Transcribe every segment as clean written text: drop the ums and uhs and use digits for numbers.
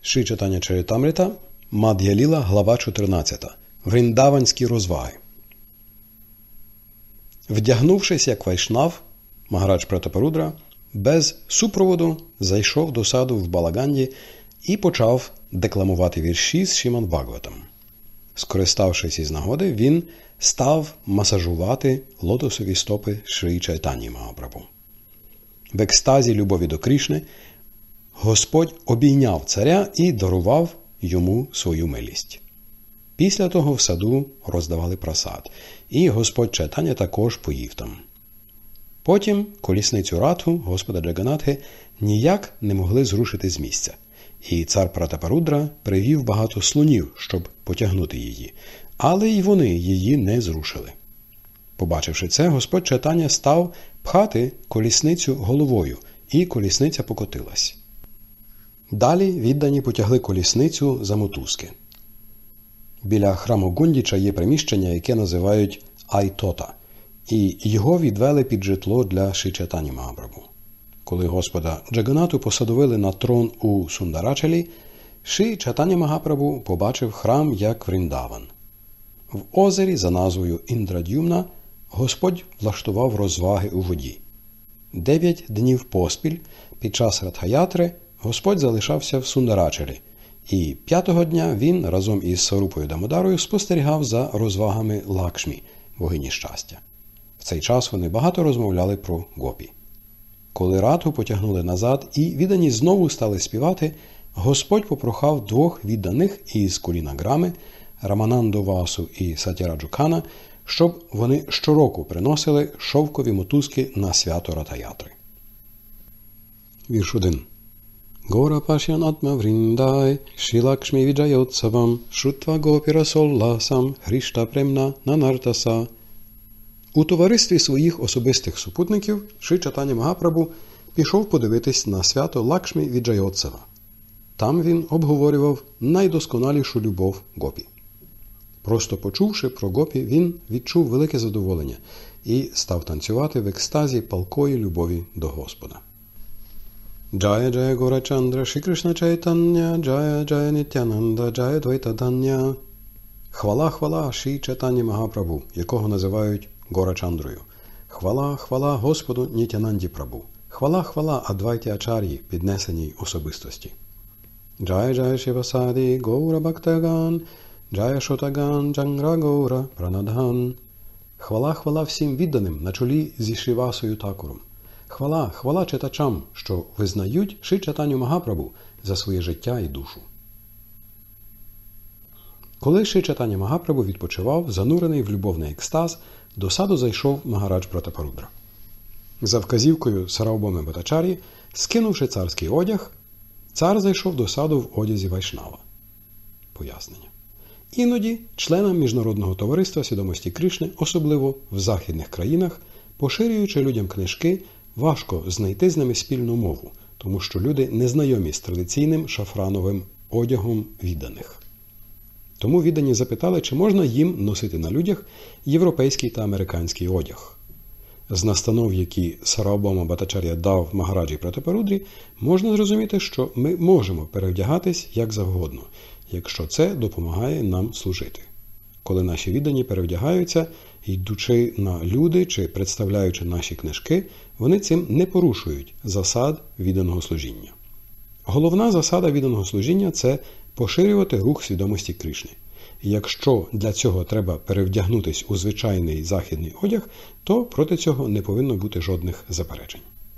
Шрі Чайтання Чаритамрита, Мад'я-ліла, глава 14. Вріндаванські розваги. Вдягнувшись як вайшнав, Магарадж Пратапарудра без супроводу зайшов до саду в Балаганді і почав декламувати вірші з Шримад-Бхагаватам. Скориставшись із нагоди, він став масажувати лотосові стопи Шрі Чайтанії Магапрабху. В екстазі любові до Кришни Господь обійняв царя і дарував йому свою милість. Після того в саду роздавали прасад, і Господь Чайтаня також поїв там. Потім колісницю Радху, Господа Джаганатхи, ніяк не могли зрушити з місця. І цар Пратапарудра привів багато слонів, щоб потягнути її, але й вони її не зрушили. Побачивши це, Господь Чайтаня став пхати колісницю головою, і колісниця покотилась. Далі віддані потягли колісницю за мотузки. Біля храму Гундіча є приміщення, яке називають Айтота, і його відвели під житло для Шрі Чайтані Магапрабху. Коли Господа Джаганату посадовили на трон у Сундарачалі, Шрі Чайтаня Магапрабху побачив храм як Вріндаван. В озері за назвою Індрад'юмна Господь влаштував розваги у воді. 9 днів поспіль під час Радхаятри Господь залишався в Сундарачалі, і 5-го дня він разом із Сварупою Дамодарою спостерігав за розвагами Лакшмі, богині щастя. В цей час вони багато розмовляли про гопі. Коли Радху потягнули назад і віддані знову стали співати, Господь попрохав 2 відданих із коліна Грами, Рамананду Васу і Сатяраджу Кхана, щоб вони щороку приносили шовкові мотузки на свято Радхаятри. Вірш 1. Гора пашян атма вріндай, Шрі Лакшмі віджайотсавам, Шрутва гопіра солласам, Хрішта премна нанартаса. У товаристві своїх особистих супутників Шрі Чайтаня Магапрабху пішов подивитись на свято Лакшмі Віджайотсава. Там він обговорював найдосконалішу любов гопі. Просто почувши про гопі, він відчув велике задоволення і став танцювати в екстазі палкої любові до Господа. Джая Джая Горачандра Шрі Кришна Чайтання, Джая Джая Нітянанда, Джая Двайта Дання. Хвала, хвала Шрі Чайтані Магапрабху, якого називають Горачандрою. Хвала, хвала Господу Нітянанді Прабху. Хвала, хвала Адвайті Ачар'ї, піднесеній особистості. Джая Джая Шивасаді Гаура Бхактаган, Джая Шотаган Джангра Гаура Пранадхан. Хвала, хвала всім відданим на чолі зі Шрівасою Такуром. Хвала, хвала читачам, що визнають Шрі Чайтаню Магапрабху за своє життя і душу. Коли Шрі Чайтаня Магапрабху відпочивав, занурений в любовний екстаз, до саду зайшов Магарадж Пратапарудра. За вказівкою Сарвабхауми Бхаттачар'ї, скинувши царський одяг, цар зайшов до саду в одязі вайшнава. Пояснення. Іноді членам Міжнародного товариства свідомості Кришни, особливо в західних країнах, поширюючи людям книжки, важко знайти з ними спільну мову, тому що люди не знайомі з традиційним шафрановим одягом відданих. Тому віддані запитали, чи можна їм носити на людях європейський та американський одяг. З настанов, які Сарвабхаума Бхаттачар'я дав Магараджі Пратапарудрі, можна зрозуміти, що ми можемо перевдягатись як завгодно, якщо це допомагає нам служити. Коли наші віддані перевдягаються, йдучи на люди чи представляючи наші книжки, вони цим не порушують засад відданого служіння. Головна засада відданого служіння – це поширювати рух свідомості Кришни. І якщо для цього треба перевдягнутись у звичайний західний одяг, то проти цього не повинно бути жодних заперечень.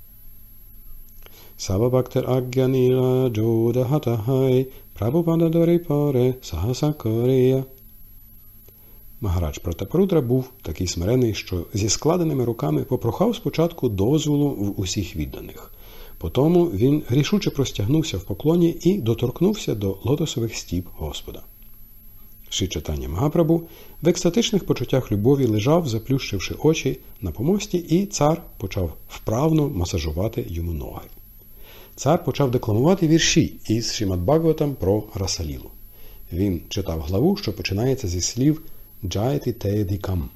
Савабхактер агяніла джодахатахай прабхупада доріпаре сахасакарія. Магарадж Пратапарудра був такий смирений, що зі складеними руками попрохав спочатку дозволу в усіх відданих. Потому він рішуче простягнувся в поклоні і доторкнувся до лотосових стіп Господа. Шрі Чайтаня Магапрабху в екстатичних почуттях любові лежав, заплющивши очі на помості, і цар почав вправно масажувати йому ноги. Цар почав декламувати вірші із Шримад-Бхагаватам про Расалілу. Він читав главу, що починається зі слів «Джаяти Теєдікам».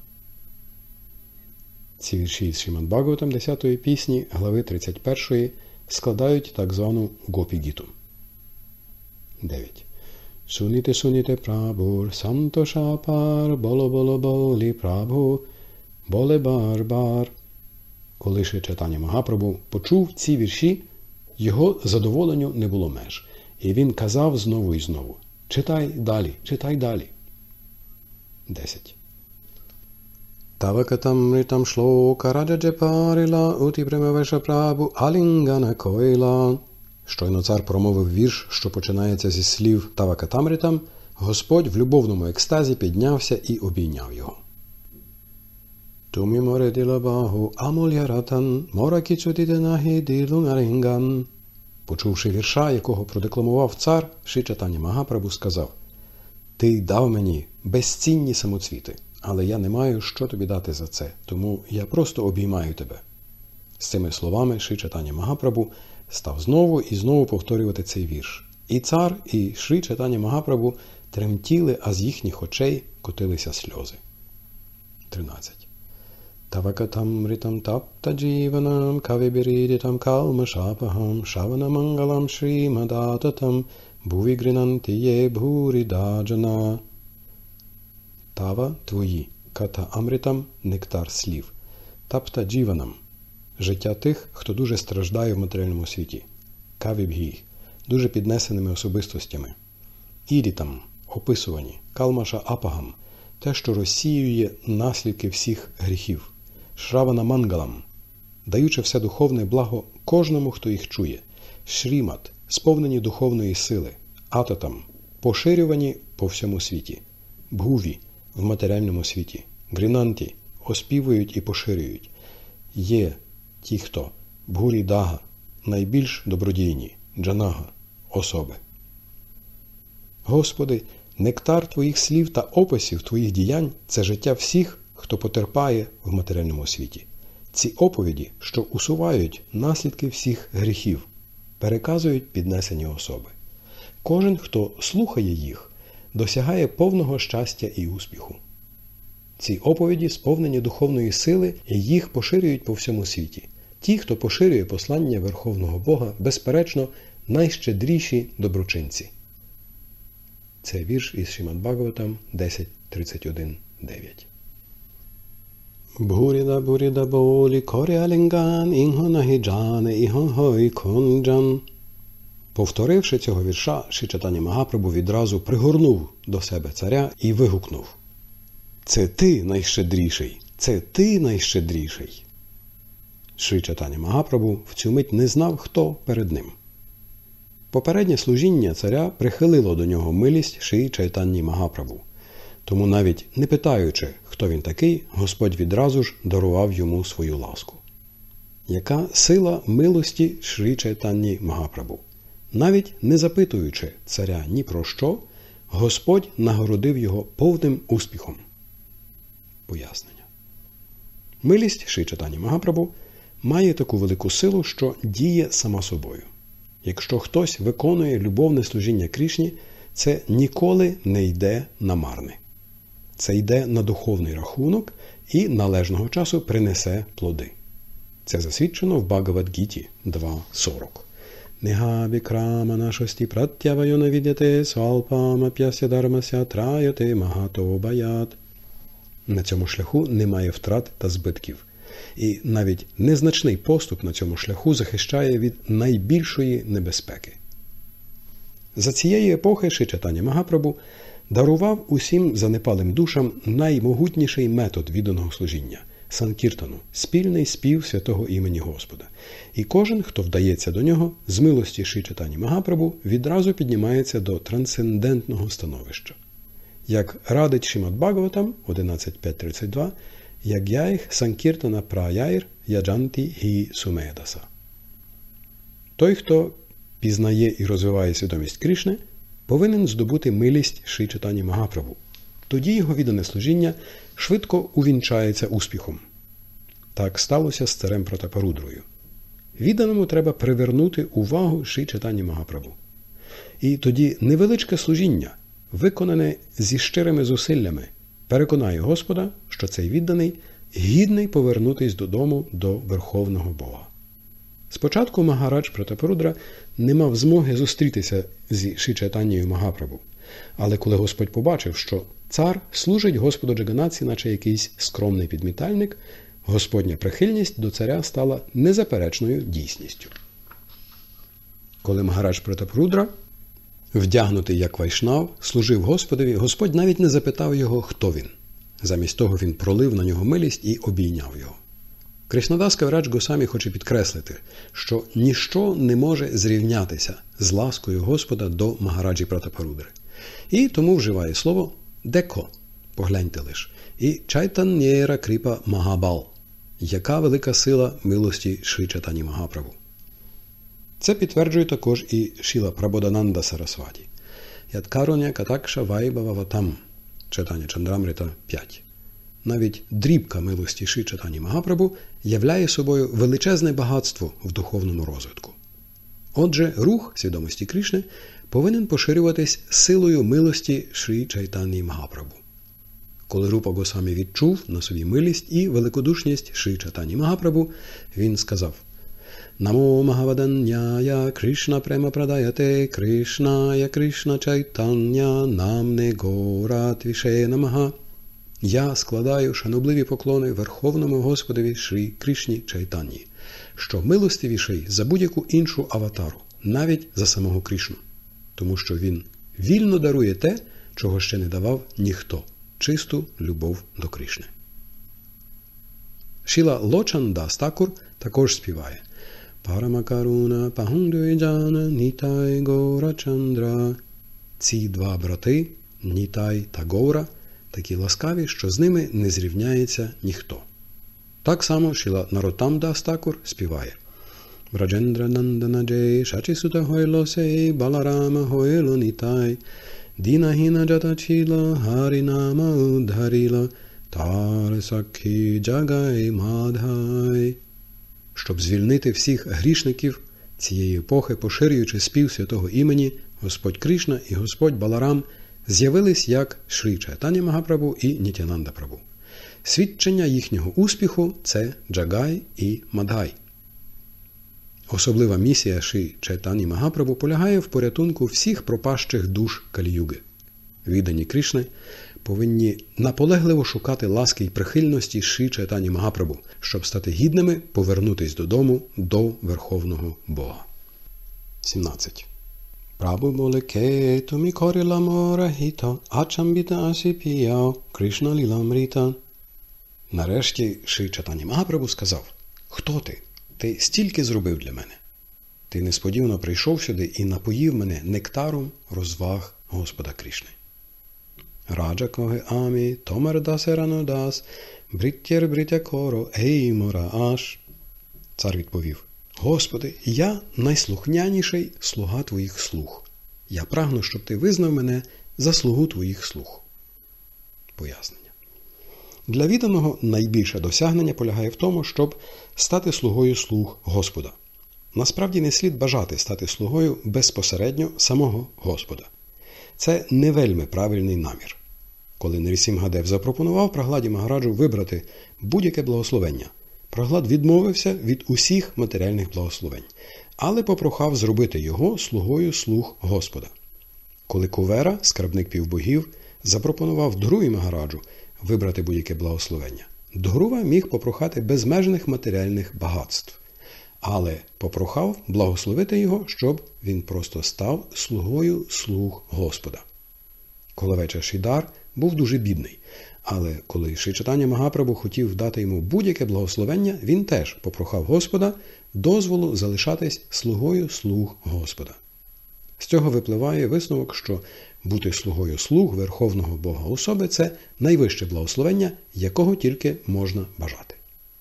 Ці вірші з Шримад-Бхагаватам 10-ї пісні, глави 31-ї, складають так звану Гопі-гіту. 9. Суніте, суніте, прабур, сантошапар, боло-боло-болі, прабу, боле-бар-бар. Коли Шрі Чайтаня Магапрабху почув ці вірші, його задоволенню не було меж. І він казав знову і знову: читай далі, читай далі. 10. Тавакатамритам шлока раджаджепарила уті премавеша прабу алінгана койла. Щойно цар промовив вірш, що починається зі слів Тавакатамритам, Господь в любовному екстазі піднявся і обійняв його. Тумі море ділабаху амольяратан моракіцудіденагі ділунгаринган. Почувши вірша, якого продекламував цар, Шрі Чайтаня Магапрабху сказав: «Ти дав мені безцінні самоцвіти, але я не маю, що тобі дати за це, тому я просто обіймаю тебе». З цими словами Шрі Чайтаня Магапрабху став знову і знову повторювати цей вірш. І цар, і Шрі Чайтаня Магапрабху тремтіли, а з їхніх очей котилися сльози. 13. Тавакатамритам таптаджіванам кавібірідітам калмашапахам шаванамангалам шрімадататам бувігринантіє бхурідаджана. Тава – твої, ката амритам – нектар слів, тапта джіванам – життя тих, хто дуже страждає в матеріальному світі, кавібгі – дуже піднесеними особистостями, ідітам – описувані, калмаша апагам – те, що розсіює наслідки всіх гріхів, шравана мангалам – даючи все духовне благо кожному, хто їх чує, шрімат – сповнені духовної сили, ататам – поширювані по всьому світі, бхуві – в матеріальному світі, грінанті – оспівують і поширюють, є ті, хто бхурі-дага – найбільш добродійні, джанага – особи. Господи, нектар Твоїх слів та описів Твоїх діянь – це життя всіх, хто потерпає в матеріальному світі. Ці оповіді, що усувають наслідки всіх гріхів, переказують піднесені особи. Кожен, хто слухає їх, досягає повного щастя і успіху. Ці оповіді сповнені духовної сили і їх поширюють по всьому світі. Ті, хто поширює послання Верховного Бога, безперечно, найщедріші доброчинці. Це вірш із Шримад Бхагаватам 10.31.9. Бхуріда бхуріда болі коріалінган інго нагіджане іго гой конджан. Повторивши цього вірша, Шрі Чайтаня Магапрабху відразу пригорнув до себе царя і вигукнув: «Це ти найщедріший! Це ти найщедріший!» Шрі Чайтаня Магапрабху в цю мить не знав, хто перед ним. Попереднє служіння царя прихилило до нього милість Шрі Чайтані Магапрабху. Тому навіть не питаючи, хто він такий, Господь відразу ж дарував йому свою ласку. Яка сила милості Шрі Чайтані Магапрабху? Навіть не запитуючи царя ні про що, Господь нагородив його повним успіхом. Пояснення. Милість Шрі Чайтані Магапрабху має таку велику силу, що діє сама собою. Якщо хтось виконує любовне служіння Крішні, це ніколи не йде на марне. Це йде на духовний рахунок і належного часу принесе плоди. Це засвідчено в Бхагавад-гіті 2.40. Нега бікрама нашості пратявайо навідяте свалпама п'яся дармася траяте магато баят. На цьому шляху немає втрат та збитків. І навіть незначний поступ на цьому шляху захищає від найбільшої небезпеки. За цієї епохи Шрі Чайтаня Магапрабху дарував усім занепалим душам наймогутніший метод відданого служіння – санкіртану, спільний спів святого імені Господа. І кожен, хто вдається до нього, з милості Шрі Чайтані Магапрабху відразу піднімається до трансцендентного становища. Як радить Шримад Бхагаватам 11.5.32, «Яг'яїх санкіртана праяїр яджанті гі сумедаса». Той, хто пізнає і розвиває свідомість Кришни, повинен здобути милість Шрі Чайтані Магапрабху. Тоді його віддане служіння швидко увінчається успіхом. Так сталося з царем Пратапарудрою. Відданому треба привернути увагу Шрі Чайтані Магапрабху. І тоді невеличке служіння, виконане зі щирими зусиллями, переконає Господа, що цей відданий гідний повернутись додому до Верховного Бога. Спочатку Магарадж Пратапарудра не мав змоги зустрітися зі Шрі Чайтаньєю Магапрабху. Але коли Господь побачив, що цар служить Господу Джаганатці, наче якийсь скромний підмітальник, Господня прихильність до царя стала незаперечною дійсністю. Коли Магарадж Пратапарудра, вдягнутий як вайшнав, служив Господові, Господь навіть не запитав його, хто він. Замість того він пролив на нього милість і обійняв його. Кришнадас Кавірадж Госамі хоче підкреслити, що ніщо не може зрівнятися з ласкою Господа до Магараджі Пратапарудри. І тому вживає слово «деко» – погляньте лиш, і «чайтаньєра кріпа Магабал» – яка велика сила милості Шрі Чайтаньї Магапрабху. Це підтверджує також і Шріла Прабодhananda Сарасваті. «Ядкаруня катакша вайбава-ватам» Чайтанья Чандрамрита 5. Навіть дрібка милості Шрі Чайтаньї Магапрабху являє собою величезне багатство в духовному розвитку. Отже, рух свідомості Кришни повинен поширюватись силою милості Шрі Чайтаньї Магапрабху. Коли Рупа Госамі відчув на собі милість і великодушність Шрі Чайтаньї Магапрабху, він сказав: «Намо Магаваданняя Кришна према прадаяте Кришная Кришна Чайтанья намне гора твіше намага». Я складаю шанобливі поклони Верховному Господові Шрі Кришні Чайтаньї, що милостивіший за будь-яку іншу аватару, навіть за самого Кришну, тому що він вільно дарує те, чого ще не давав ніхто – чисту любов до Кришни. Шріла Лочан Дас Такур також співає «Парамакаруна пахундуйджана Нітай Гора Чандра». Ці два брати, Нітай та Гора, такі ласкаві, що з ними не зрівняється ніхто. Так само Шріла Наротам Дас Такур співає «Браджендра Нандана Джей Шачісута Хойло Сей Баларама Хойло Нітай Дінахіна Джатачіла Харінама Удхаріла Тарсакхі Джагай Мадхай». Щоб звільнити всіх грішників цієї епохи, поширюючи спів святого імені, Господь Кришна і Господь Баларам з'явились як Шрі Чайтанья Магапрабху і Нітянанда Прабху. Свідчення їхнього успіху – це Джагай і Мадхай. Особлива місія Шрі Чайтаньї Магапрабху полягає в порятунку всіх пропащих душ Калі-юги. Віддані Кришни повинні наполегливо шукати ласки й прихильності Шрі Чайтаньї Магапрабху, щоб стати гідними повернутись додому до Верховного Бога. 17. Прабу болеке тумі коріла морахіта, ачамбіта асіпіяо, Кришна ліламріта. Нарешті Шрі Чайтанья Магапрабху сказав: «Хто ти? Ти стільки зробив для мене. Ти несподівано прийшов сюди і напоїв мене нектаром розваг Господа Кришни». Раджа коге амі, томар дасерано дас, бриттєр бриття коро, ей мора аш. Цар відповів: «Господи, я найслухняніший слуга Твоїх слуг. Я прагну, щоб Ти визнав мене за слугу Твоїх слуг». Пояснення. Для відданого найбільше досягнення полягає в тому, щоб стати слугою слуг Господа. Насправді не слід бажати стати слугою безпосередньо самого Господа. Це не вельми правильний намір. Коли Нарісімгадев запропонував Прагладі Магараджу вибрати будь-яке благословення, Праглад відмовився від усіх матеріальних благословень, але попрохав зробити його слугою слуг Господа. Коли Кувера, скарбник півбогів, запропонував Dhruvi Магараджу вибрати будь-яке благословення, Dhruva міг попрохати безмежних матеріальних багатств, але попрохав благословити його, щоб він просто став слугою слуг Господа. Колевеча Шідар був дуже бідний, але коли Шрі Чайтанья Магапрабху хотів дати йому будь-яке благословення, він теж попрохав Господа дозволу залишатись слугою слуг Господа. З цього випливає висновок, що бути слугою слуг Верховного Бога особи – це найвище благословення, якого тільки можна бажати.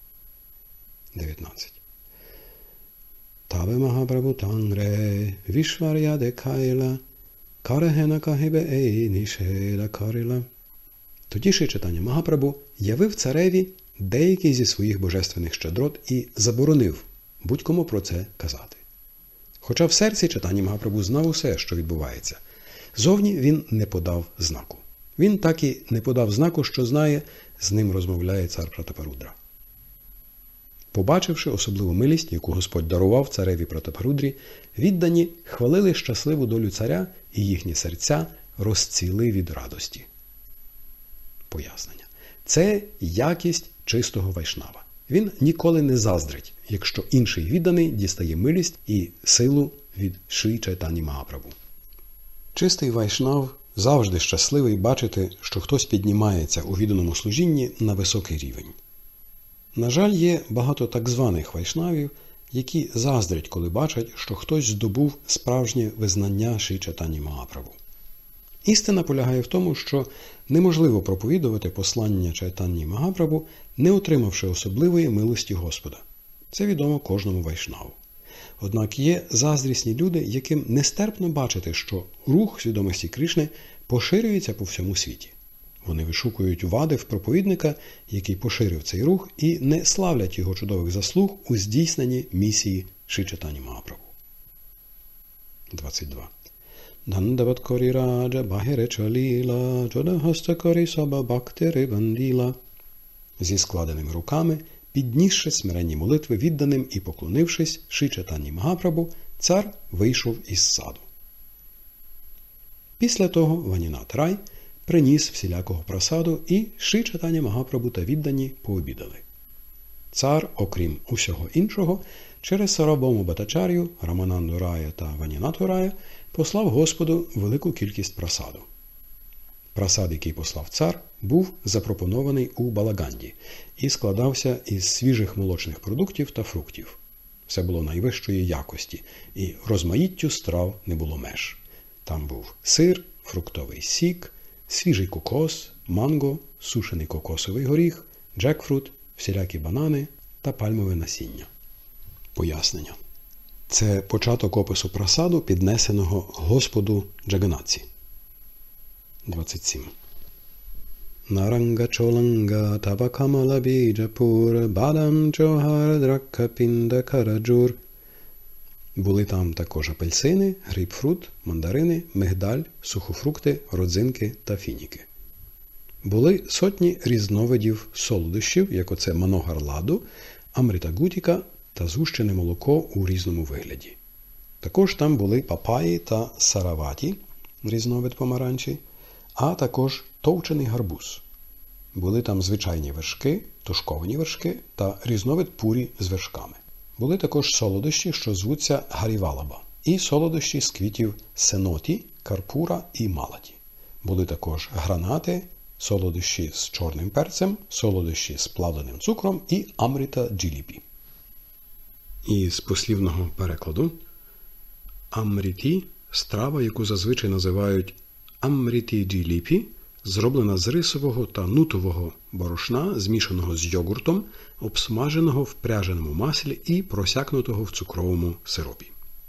19. Таве Магапрабху тангре вішвар'я декайла карагена кахибе ей нішеда карила. Тоді Шрі Чайтанья Магапрабху явив цареві деякі зі своїх божественних щедрот і заборонив будь-кому про це казати. Хоча в серці Чайтанья Магапрабху знав усе, що відбувається, зовні він не подав знаку. Він так і не подав знаку, що знає, з ним розмовляє цар Пратапарудра. Побачивши особливу милість, яку Господь дарував цареві Пратапарудрі, віддані хвалили щасливу долю царя, і їхні серця розцвіли від радості. Пояснення. Це якість чистого вайшнава. Він ніколи не заздрить, якщо інший відданий дістає милість і силу від Шрі Чайтані Магапрабху. Чистий вайшнав завжди щасливий бачити, що хтось піднімається у відданому служінні на високий рівень. На жаль, є багато так званих вайшнавів, які заздрять, коли бачать, що хтось здобув справжнє визнання Шрі Чайтані Магапрабху. Істина полягає в тому, що неможливо проповідувати послання Чайтані Магапрабху, не отримавши особливої милості Господа. Це відомо кожному вайшнаву. Однак є заздрісні люди, яким нестерпно бачити, що рух свідомості Кришни поширюється по всьому світі. Вони вишукують вади в проповідника, який поширив цей рух, і не славлять його чудових заслуг у здійсненні місії Шрі Чайтані Магапрабху. 22. Дандават кори раджа багере чаліла, джодагаста кори саба бактери банділа. Зі складеними руками, піднісши смиренні молитви відданим і поклонившись Шрі Чайтані Магапрабху, цар вийшов із саду. Після того Ванінат Рай приніс всілякого прасаду, і Шрі Чайтані Магапрабху та віддані пообідали. Цар, окрім усього іншого, через Сарвабхаума Бхаттачар'ю, Рамананду Рая та Ванінату Рая послав Господу велику кількість прасаду. Прасад, який послав цар, був запропонований у Балаганді і складався із свіжих молочних продуктів та фруктів. Все було найвищої якості, і розмаїттю страв не було меж. Там був сир, фруктовий сік, свіжий кокос, манго, сушений кокосовий горіх, джекфрут, всілякі банани та пальмове насіння. Пояснення. Це початок опису прасаду, піднесеного Господу Джаганатці. 27. Наранга чоланга табакамала біджапур, бадам чохар драккапінда караджур. Були там також апельсини, грейпфрут, мандарини, мигдаль, сухофрукти, родзинки та фініки. Були сотні різновидів солодощів, як оце маногар-ладу, амріта-гутіка та згущене молоко у різному вигляді. Також там були папаї та сараваті, різновид помаранчі, а також товчений гарбуз. Були там звичайні вершки, тушковані вершки та різновид пурі з вершками. Були також солодощі, що звуться гарівалаба, і солодощі з квітів сеноті, карпура і малаті. Були також гранати, солодощі з чорним перцем, солодощі з плавленим цукром і амріта джіліпі. І з послівного перекладу амріті – страва, яку зазвичай називають амріті джіліпі, зроблена з рисового та нутового борошна, змішаного з йогуртом, обсмаженого в пряженому маслі і просякнутого в цукровому сиропі.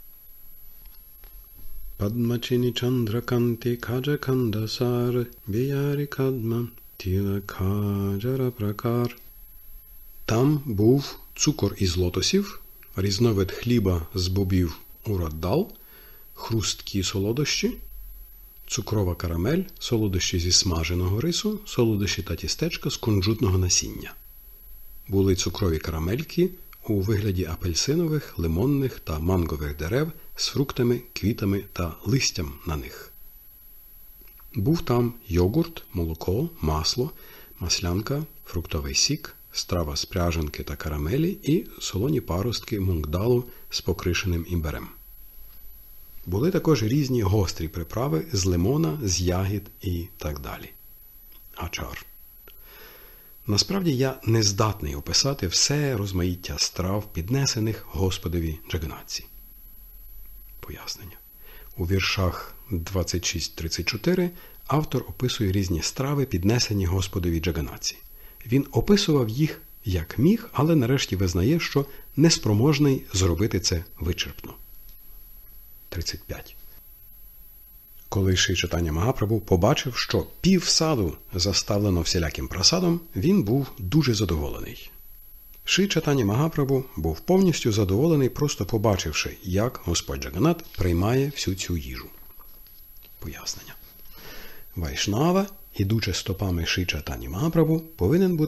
Падмачині чандраканти каджакандасар біярі кадма тіла каджара пракар. Там був цукор із лотосів, різновид хліба з бобів ураддал, хрусткі солодощі, цукрова карамель, солодощі зі смаженого рису, солодощі та тістечка з кунжутного насіння. Були цукрові карамельки у вигляді апельсинових, лимонних та мангових дерев з фруктами, квітами та листям на них. Був там йогурт, молоко, масло, маслянка, фруктовий сік, страва з пряженки та карамелі і солоні паростки мунгдалу з покришеним імбирем. Були також різні гострі приправи з лимона, з ягід і так далі. Ачар. Насправді я не здатний описати все розмаїття страв, піднесених Господові Джаганатці. Пояснення. У віршах 26-34 автор описує різні страви, піднесені Господові Джаганатці. Він описував їх як міг, але нарешті визнає, що неспроможний зробити це вичерпно. 35. Коли Шрі Чайтаня Магапрабху побачив, що пів саду заставлено всіляким прасадом, він був дуже задоволений. Шрі Чайтаня Магапрабху був повністю задоволений, просто побачивши, як Господь Джаганат приймає всю цю їжу. Пояснення. Вайшнава, ідучи стопами Шрі Чайтані Магапрабху, повинен бути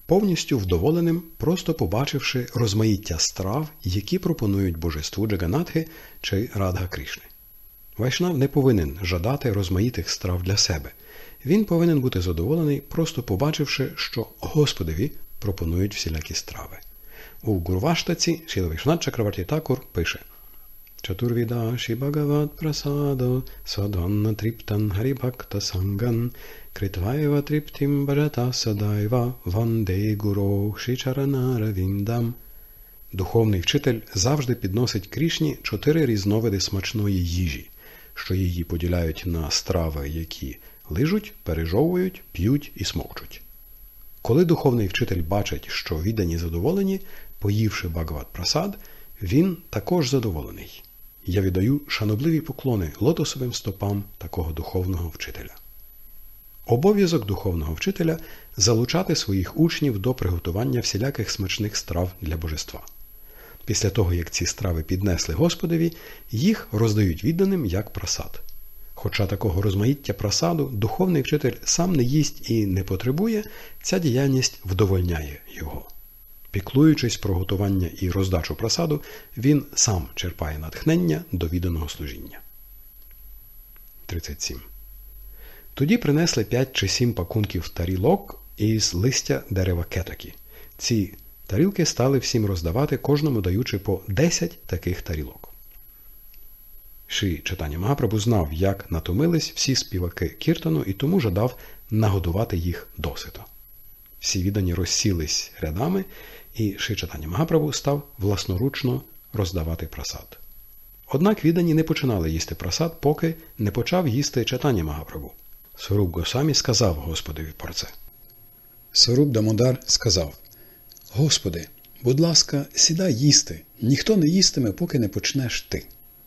повністю вдоволеним, просто побачивши розмаїття страв, які пропонують божеству Джаганатхи чи Радха Кришни. Вайшнав не повинен жадати розмаїтих страв для себе. Він повинен бути задоволений, просто побачивши, що Господові пропонують всілякі страви. У Гурваштаці Шріла Вайшнав Чакраварті Такур пише: Чатурвідаші Бхагават Прасадо Садванна Триптан Харібхакта Санган Критваєва Триптім Баджата Садайва Ванде Гуро Шичаранаравіндам. Духовний вчитель завжди підносить Крішні 4 різновиди смачної їжі, що її поділяють на страви, які лижуть, пережовують, п'ють і смокчуть. Коли духовний вчитель бачить, що віддані задоволені, поївши Бхагават Прасад, він також задоволений. Я віддаю шанобливі поклони лотосовим стопам такого духовного вчителя. Обов'язок духовного вчителя – залучати своїх учнів до приготування всіляких смачних страв для божества. Після того, як ці страви піднесли Господові, їх роздають відданим як прасад. Хоча такого розмаїття прасаду духовний вчитель сам не їсть і не потребує, ця діяльність вдовольняє його. Піклуючись про готування і роздачу прасаду, він сам черпає натхнення до відданого служіння. 37. Тоді принесли 5 чи 7 пакунків тарілок із листя дерева кетакі. Ці тарілки стали всім роздавати, кожному даючи по 10 таких тарілок. Шрі Чайтання Магапрабху знав, як натомились всі співаки кіртану, і тому жадав нагодувати їх досито. Всі віддані розсілись рядами, і Шрі Чайтання Магапрабху став власноручно роздавати прасад. Однак віддані не починали їсти прасад, поки не почав їсти Чайтання Магапрабху. Саруб Госвамі сказав Господові про це. Саруб Дамодар сказав: «Господи, будь ласка, сідай їсти. Ніхто не їстиме, поки не почнеш ти».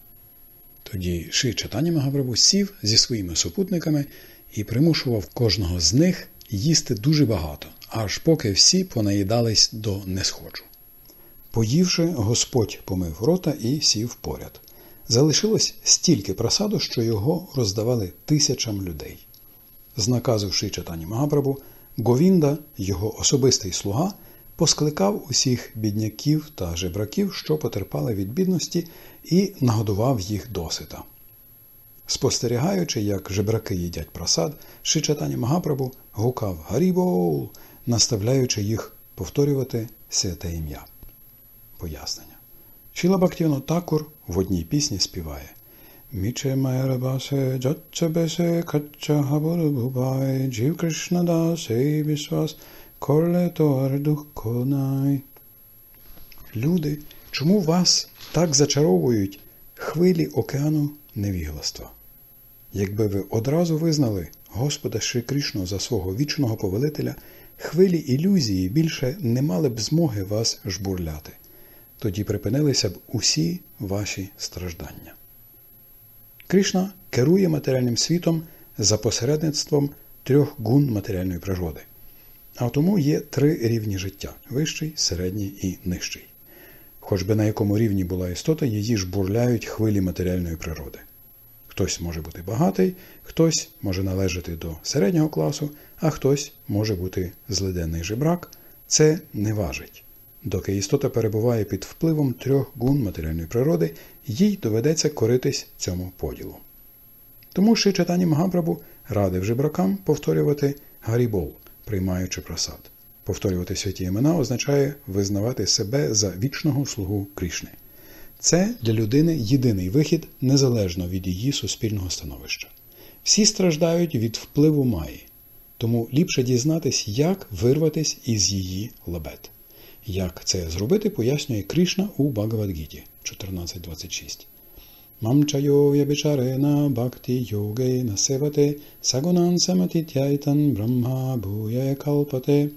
Тоді Шрі Чайтання Магапрабху сів зі своїми супутниками і примушував кожного з них їсти дуже багато, аж поки всі понаїдались до несхочу. Поївши, Господь помив рота і сів поряд. Залишилось стільки прасаду, що його роздавали тисячам людей. З наказу Шрі Чайтання Магапрабху Говінда, його особистий слуга, поскликав усіх бідняків та жебраків, що потерпали від бідності, і нагодував їх досита. Спостерігаючи, як жебраки їдять прасад, Шрі Чайтання Магапрабху гукав «Гарі-бол», наставляючи їх повторювати святе ім'я. Пояснення. Шріла Бхактивінода Такур в одній пісні співає: «Міче майрабасе джатчабесе кача хабурбубай джів Кришнадасе вісвас корле тоар дух конай». Люди, чому вас так зачаровують хвилі океану невігластва? Якби ви одразу визнали Господа Шрі Кришну за свого вічного повелителя, хвилі ілюзії більше не мали б змоги вас жбурляти. Тоді припинилися б усі ваші страждання. Кришна керує матеріальним світом за посередництвом 3 гун матеріальної природи. А тому є 3 рівні життя – вищий, середній і нижчий. Хоч би на якому рівні була істота, її жбурляють хвилі матеріальної природи. Хтось може бути багатий, хтось може належати до середнього класу, а хтось може бути злиденний жебрак. Це не важить. Доки істота перебуває під впливом 3 гун матеріальної природи, їй доведеться коритись цьому поділу. Тому Шрі Чайтання Магапрабху радив жебракам повторювати «Гарі-бол», приймаючи прасад. Повторювати святі імена означає визнавати себе за вічного слугу Кришни. Це для людини єдиний вихід, незалежно від її суспільного становища. Всі страждають від впливу Маї, тому ліпше дізнатись, як вирватись із її лабет. Як це зробити, пояснює Кришна у Бхагавад-гіті 14.26. Мамчайо в'ябічарена бхакти йогена севате сагунан саматітяйтан брамха буяє калпате.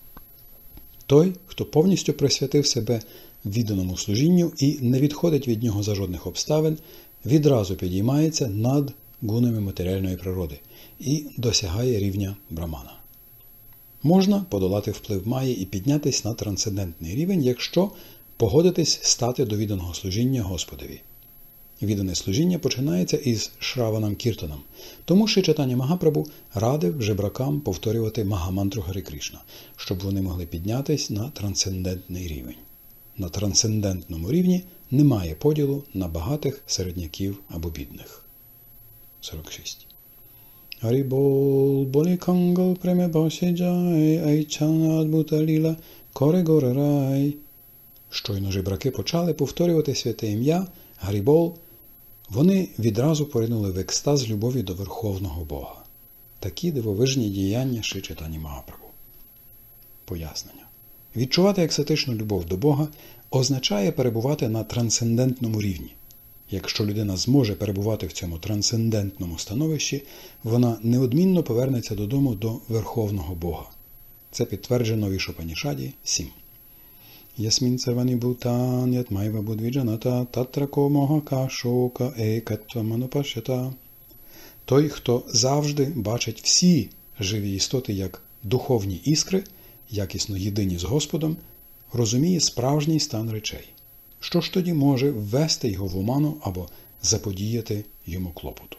Той, хто повністю присвятив себе відданому служінню і не відходить від нього за жодних обставин, відразу підіймається над гунами матеріальної природи і досягає рівня брамана. Можна подолати вплив Маї і піднятись на трансцендентний рівень, якщо погодитись стати до відданого служіння Господові. Віддане служіння починається із Шраванам Кіртаном. Тому Шрі Чайтаня Магапрабху радив жебракам повторювати Магамантру Гарі Кришна, щоб вони могли піднятися на трансцендентний рівень. На трансцендентному рівні немає поділу на багатих, середняків або бідних. 46. Харібол, болікангал, преме босіджай, айчана адбута ліла, коре горе рай. Щойно жебраки почали повторювати святе ім'я Гарібол, вони відразу поринули в екстаз любові до Верховного Бога. Такі дивовижні діяння Шрі Чайтані Магапрабху. Пояснення. Відчувати екстатичну любов до Бога означає перебувати на трансцендентному рівні. Якщо людина зможе перебувати в цьому трансцендентному становищі, вона неодмінно повернеться додому до Верховного Бога. Це підтверджено в Ішопанішаді 7. Ясмін царвані бутан, ятмайва будвіджаната, татрако могака шока екатва манупашята. Той, хто завжди бачить всі живі істоти як духовні іскри, якісно єдині з Господом, розуміє справжній стан речей. Що ж тоді може ввести його в оману або заподіяти йому клопоту?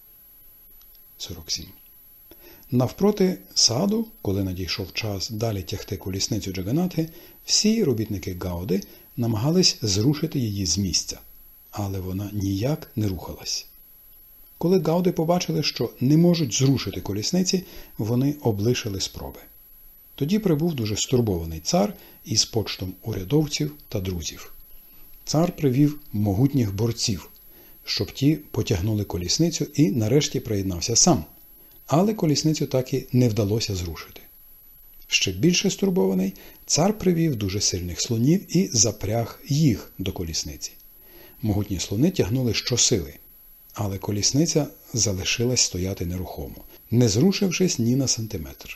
47. Навпроти саду, коли надійшов час далі тягти колісницю Джаганатхи, всі робітники Гауди намагались зрушити її з місця, але вона ніяк не рухалась. Коли Гауди побачили, що не можуть зрушити колісниці, вони облишили спроби. Тоді прибув дуже стурбований цар із почтом урядовців та друзів. Цар привів могутніх борців, щоб ті потягнули колісницю і нарешті приєднався сам. Але колісницю так і не вдалося зрушити. Ще більше стурбований, цар привів дуже сильних слонів і запряг їх до колісниці. Могутні слони тягнули щосили, але колісниця залишилась стояти нерухомо, не зрушившись ні на сантиметр.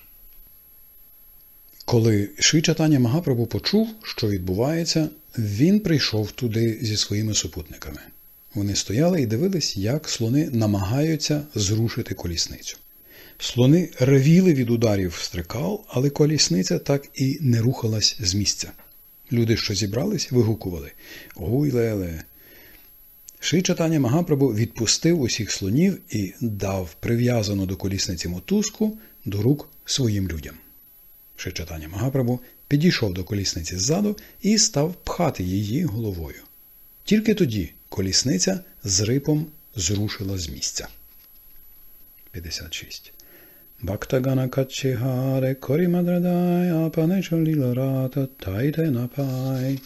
Коли Шрі Чайтаня Магапрабху почув, що відбувається, він прийшов туди зі своїми супутниками. Вони стояли і дивились, як слони намагаються зрушити колісницю. Слони ревіли від ударів стрикал, але колісниця так і не рухалась з місця. Люди, що зібрались, вигукували «Ой, леле!». Шрі Чайтаня Магапрабху відпустив усіх слонів і дав прив'язану до колісниці мотузку до рук своїм людям. Шрі Чайтаня Магапрабху підійшов до колісниці ззаду і став пхати її головою. Тільки тоді колісниця з рипом зрушила з місця. 56. Бхактагана каччігаре корімадрадай апанечо ліларата тайте напай.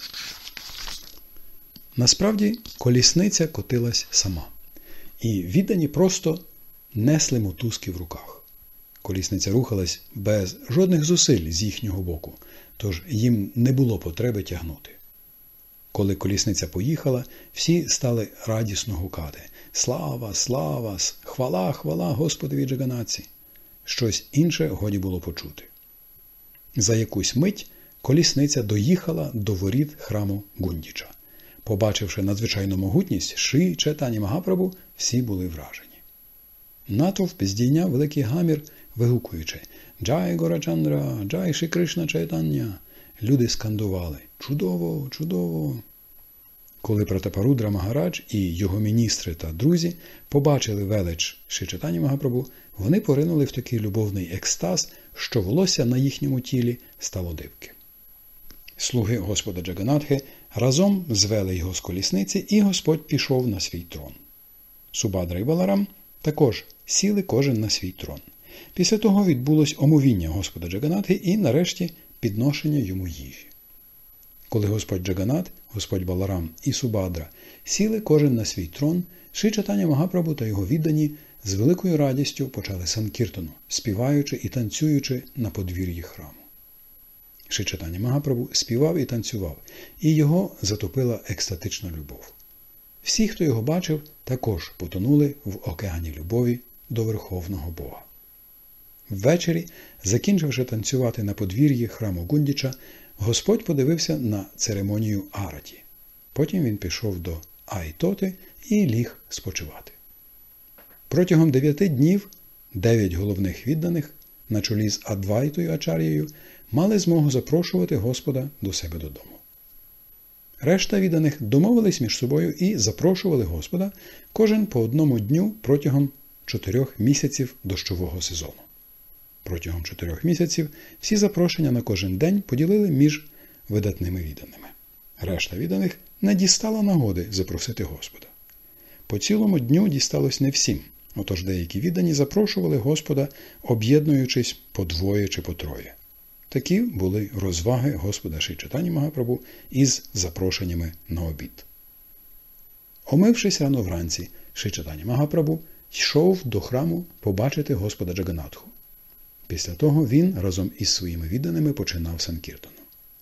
Насправді, колісниця котилась сама. І віддані просто несли мотузки в руках. Колісниця рухалась без жодних зусиль з їхнього боку, тож їм не було потреби тягнути. Коли колісниця поїхала, всі стали радісно гукати «Слава, слава, хвала, хвала Господові Джаганатці!». Щось інше годі було почути. За якусь мить колісниця доїхала до воріт храму Гундіча. Побачивши надзвичайну могутність Шрі Чайтані Магапрабху, всі були вражені. Натовп здійняв великий гамір, вигукуючи «Джай Горачандра, Джай Шрі Кришна Чайтання!». Люди скандували «Чудово, чудово!». Коли Пратапарудра Магарадж і його міністри та друзі побачили велич Шрі Чайтані Магапрабху, вони поринули в такий любовний екстаз, що волосся на їхньому тілі стало дибки. Слуги Господа Джаганатхи разом звели його з колісниці, і Господь пішов на свій трон. Субадра і Баларам також сіли кожен на свій трон. Після того відбулось омовіння Господа Джаганатхи і, нарешті, підношення йому їжі. Коли Господь Джаганат, Господь Баларам і Субадра сіли кожен на свій трон, Шрі Чайтаня Магапрабху та його віддані з великою радістю почали санкіртану, співаючи і танцюючи на подвір'ї храму. Шрі Чайтаня Магапрабху співав і танцював, і його затопила екстатична любов. Всі, хто його бачив, також потонули в океані любові до Верховного Бога. Ввечері, закінчивши танцювати на подвір'ї храму Гундіча, Господь подивився на церемонію Араті. Потім він пішов до Айтоти і ліг спочивати. Протягом 9 днів 9 головних відданих, на чолі з Адвайтою Ачар'єю, мали змогу запрошувати Господа до себе додому. Решта відданих домовились між собою і запрошували Господа кожен по одному дню протягом 4 місяців дощового сезону. Протягом 4 місяців всі запрошення на кожен день поділили між видатними відданими. Решта відданих не дістала нагоди запросити Господа. По цілому дню дісталось не всім, отож деякі віддані запрошували Господа, об'єднуючись по 2 чи по 3. Такі були розваги Господа Шрі Чайтанья Магапрабху із запрошеннями на обід. Омившись рано вранці, Шрі Чайтанья Магапрабху йшов до храму побачити Господа Джаганатху. Після того він разом із своїми відданими починав санкіртану.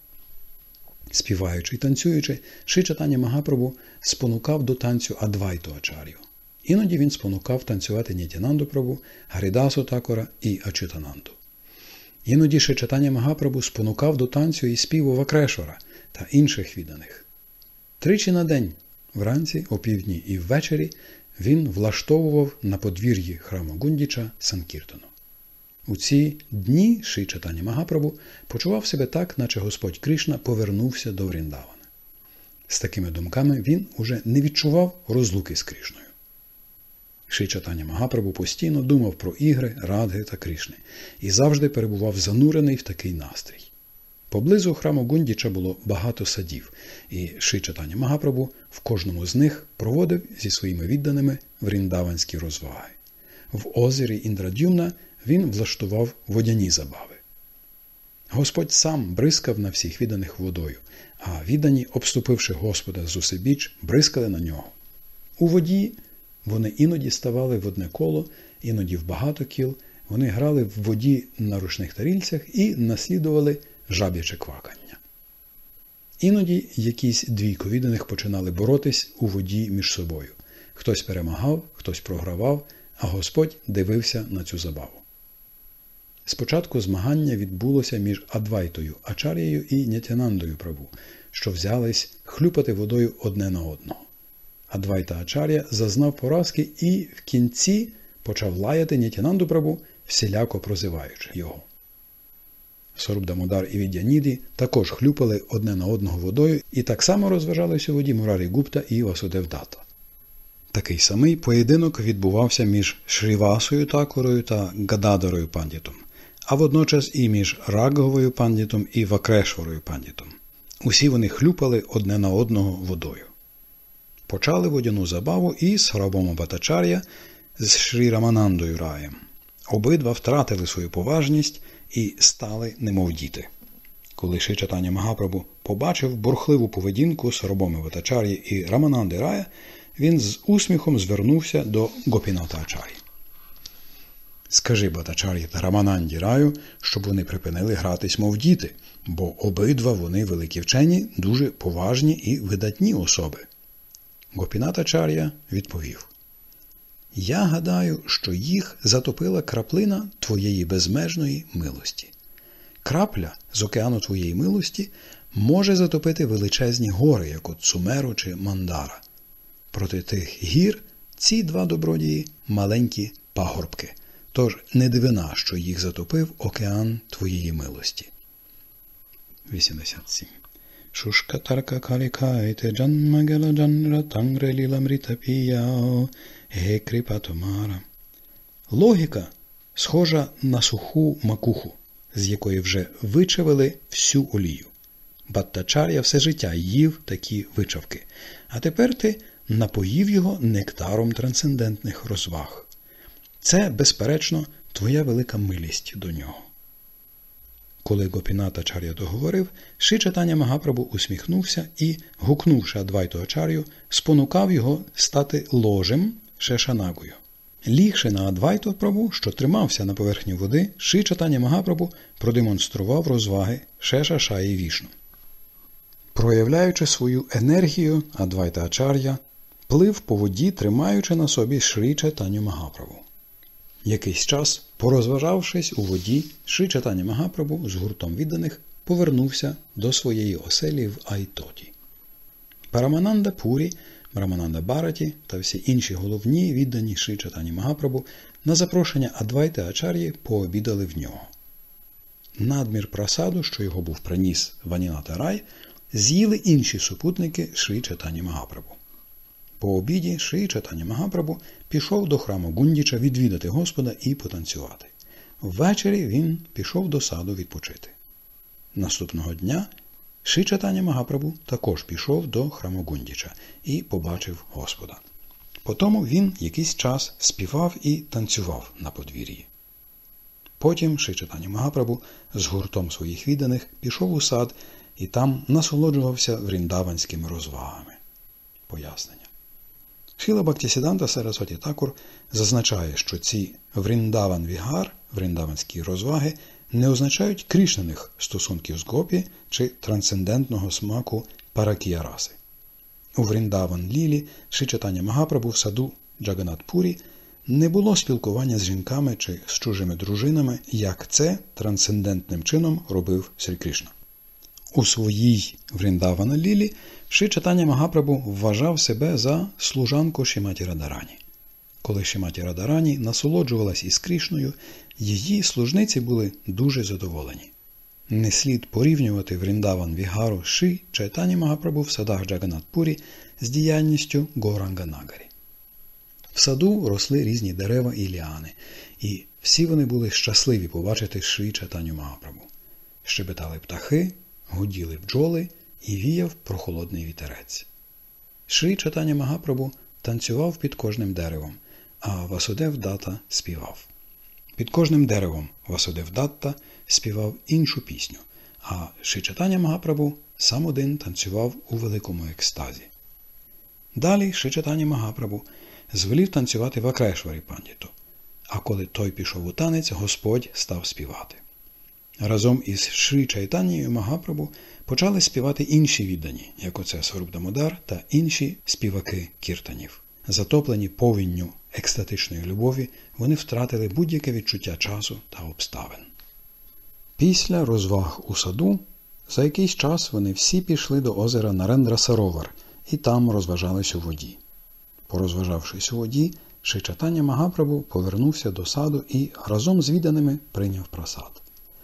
Співаючи й танцюючи, Шрі Чайтанья Магапрабху спонукав до танцю Адвайту Ачар'ю. Іноді він спонукав танцювати Нітянанду Прабху, Гарідасу Такора і Ачютананду. Іноді Шрі Чайтанья Магапрабху спонукав до танцю і співу Вакрешвара та інших відданих. 3 на день, вранці, опівдні і ввечері, він влаштовував на подвір'ї храму Гундіча санкіртану. У ці дні Шрі Чайтанья Магапрабху почував себе так, наче Господь Кришна повернувся до Вріндавана. З такими думками він уже не відчував розлуки з Кришною. Шрі Чайтанья Магапрабху постійно думав про ігри Радги та Кришни і завжди перебував занурений в такий настрій. Поблизу храму Гундіча було багато садів, і Шрі Чайтанья Магапрабху в кожному з них проводив зі своїми відданими вріндаванські розваги. В озері Індрад'юмна він влаштував водяні забави. Господь сам бризкав на всіх відданих водою, а віддані, обступивши Господа зусебіч, бризкали на нього. У воді вони іноді ставали в одне коло, іноді в багато кіл, вони грали в воді на ручних тарільцях і наслідували жаб'яче квакання. Іноді якісь 2 відданих починали боротись у воді між собою. Хтось перемагав, хтось програвав, а Господь дивився на цю забаву. Спочатку змагання відбулося між Адвайтою Ачар'єю і Нітянандою Прабху, що взялись хлюпати водою одне на одного. Адвайта Ачар'я зазнав поразки і в кінці почав лаяти Нітянанду Прабху, всіляко прозиваючи його. Сваруб Дамодар і Відяніді також хлюпали одне на одного водою і так само розважалися у воді Мурарі Гупта і Васудев Датта. Такий самий поєдинок відбувався між Шрівасою Такорою та Гададарою Пандітом, а водночас і між Рагговою Пандітом і Вакрешварою Пандітом. Усі вони хлюпали одне на одного водою. Почали водяну забаву і з Сварубом Бхаттачар'я з Шрі Раманандою Раєм. Обидва втратили свою поважність і стали немов діти. Коли Шрі Чайтанья Магапрабху побачив бурхливу поведінку Сварубоми Бхаттачар'ї і Рамананди Рая, він з усміхом звернувся до Гопіната Ачар'ї. «Скажи Бхаттачар'ї та Рамананді Раю, щоб вони припинили гратись, мов діти, бо обидва вони великі вчені, дуже поважні і видатні особи». Гопінат Ачар'я відповів: «Я гадаю, що їх затопила краплина твоєї безмежної милості. Крапля з океану твоєї милості може затопити величезні гори, як от Сумеру чи Мандара. Проти тих гір ці 2 добродії – маленькі пагорбки, тож не дивина, що їх затопив океан твоєї милості». 87. Шушкатарка калікайте джанмагела джанра тангре ліламріта піяо ге кріпатомара. Логіка схожа на суху макуху, з якої вже вичавили всю олію. Бхаттачар'я все життя їв такі вичавки, а тепер ти напоїв його нектаром трансцендентних розваг. Це, безперечно, твоя велика милість до нього. Коли Гопінат Ачар'я договорив, Шрі Чайтанья Магапрабху усміхнувся і, гукнувши Адвайту Ачар'ю, спонукав його стати ложем Шешанагою. Лігши на Адвайту Прабху, що тримався на поверхні води, Шрі Чайтанья Магапрабху продемонстрував розваги Шеша Шаї Вішну. Проявляючи свою енергію, Адвайта Ачар'я плив по воді, тримаючи на собі Шрі Чайтанью Магапрабху. Якийсь час, порозважавшись у воді, Шрі Чайтанья Магапрабху з гуртом відданих повернувся до своєї оселі в Айтоті. Парамананда Пурі, Рамананда Бараті та всі інші головні віддані Шрі Чайтаньї Магапрабху на запрошення Адвайти Ачар'ї пообідали в нього. Надмір прасаду, що його був приніс Ваніната Рай, з'їли інші супутники Шрі Чайтані Магапрабху. По обіді Шрі Чайтані Магапрабху пішов до храму Гундіча відвідати Господа і потанцювати. Ввечері він пішов до саду відпочити. Наступного дня Шрі Чайтані Магапрабху також пішов до храму Гундіча і побачив Господа. Потому він якийсь час співав і танцював на подвір'ї. Потім Шрі Чайтані Магапрабху з гуртом своїх відданих пішов у сад і там насолоджувався вріндаванськими розвагами. Пояснення. Шріла Бхактісіданта Сарасваті Такур зазначає, що ці вріндаван-вігар, вріндаванські розваги, не означають крішнаних стосунків з гопі чи трансцендентного смаку паракія-раси. У Вріндаван-лілі Шрі Чайтаня Магапрабху в саду Джаганат-пурі не було спілкування з жінками чи з чужими дружинами, як це трансцендентним чином робив Шрі Кришна. У своїй Вріндавана-лілі Шрі Чайтаня Магапрабху вважав себе за служанку Шриматі Радарані. Коли Шриматі Радарані насолоджувалась із Кришною, її служниці були дуже задоволені. Не слід порівнювати Вріндаван-вігару Шрі Чайтані Магапрабху в садах Джаганат-пурі з діяльністю Гауранга-нагарі. В саду росли різні дерева і ліани, і всі вони були щасливі побачити Шрі Чайтаню Магапрабху. Щебетали птахи, гуділи бджоли і віяв прохолодний вітерець. Шрі Чайтаня Магапрабху танцював під кожним деревом, а Васудев Датта співав. Під кожним деревом Васудев Датта співав іншу пісню, а Шрі Чайтаня Магапрабху сам один танцював у великому екстазі. Далі Шрі Чайтаня Магапрабху звелів танцювати Вакрешварі Пандіту, а коли той пішов у танець, Господь став співати. Разом із Шрі Чайтанією Магапрабху почали співати інші віддані, як оце Сваруб Дамодар та інші співаки кіртанів. Затоплені повінню екстатичної любові, вони втратили будь-яке відчуття часу та обставин. Після розваг у саду, за якийсь час вони всі пішли до озера Нарендра-Саровар і там розважались у воді. Порозважавшись у воді, Шрі Чайтаня Магапрабху повернувся до саду і разом з відданими прийняв прасад.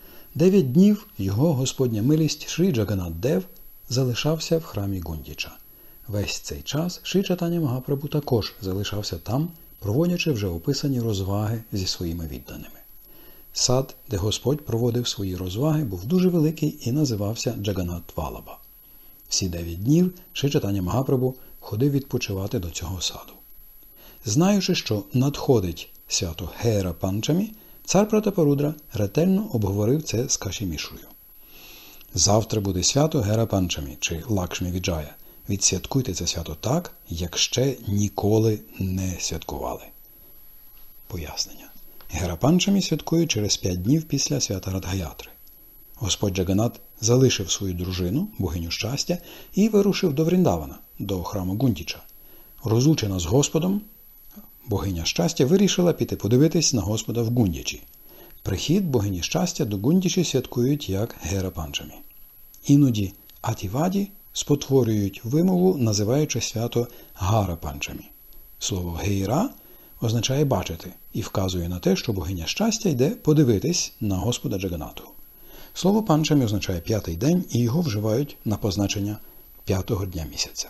9 днів його Господня милість Шрі Джаганат-дев залишався в храмі Гундіча. Весь цей час Шрі Чайтаня Магапрабху також залишався там, проводячи вже описані розваги зі своїми відданими. Сад, де Господь проводив свої розваги, був дуже великий і називався Джаганат-Валаба. Всі 9 днів Шрі Чайтаня Магапрабху ходив відпочивати до цього саду. Знаючи, що надходить свято Гера Панчамі, цар Пратапарудра ретельно обговорив це з Кашімішою. Завтра буде свято Гера Панчамі, чи Лакшмі Віджая. Відсвяткуйте це свято так, як ще ніколи не святкували. Пояснення. Гера Панчамі святкують через 5 днів після свята Радгаятри. Господь Джаганат залишив свою дружину, богиню щастя, і вирушив до Вріндавана, до храму Гундіча. Розлучена з Господом, богиня щастя вирішила піти подивитись на Господа в Гундічі. Прихід богині щастя до Гундічі святкують як Гера Панчамі. Іноді Атіваді спотворюють вимову, називаючи свято Гара Панчамі. Слово «гейра» означає «бачити» і вказує на те, що богиня щастя йде подивитись на Господа Джаганату. Слово «панчамі» означає 5-й день, і його вживають на позначення 5-го дня місяця.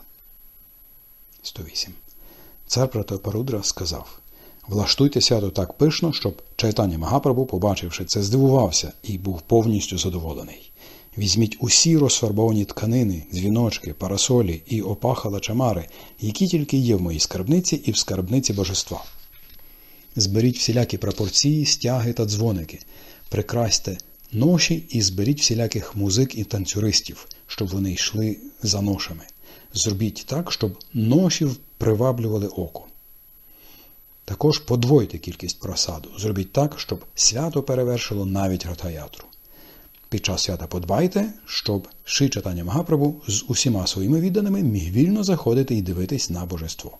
108. Цар Пратапарудра сказав: «Влаштуйте свято так пишно, щоб Чайтаня Магапрабху, побачивши це, здивувався і був повністю задоволений. Візьміть усі розфарбовані тканини, дзвіночки, парасолі і опахала чамари, які тільки є в моїй скарбниці і в скарбниці божества. Зберіть всілякі прапорції, стяги та дзвоники, прикрасьте ноші і зберіть всіляких музик і танцюристів, щоб вони йшли за ношами. Зробіть так, щоб ношів приваблювали око. Також подвойте кількість просаду. Зробіть так, щоб свято перевершило навіть Радхаятру. Під час свята подбайте, щоб Шрі Чайтаня Магапрабху з усіма своїми відданими міг вільно заходити і дивитись на божество».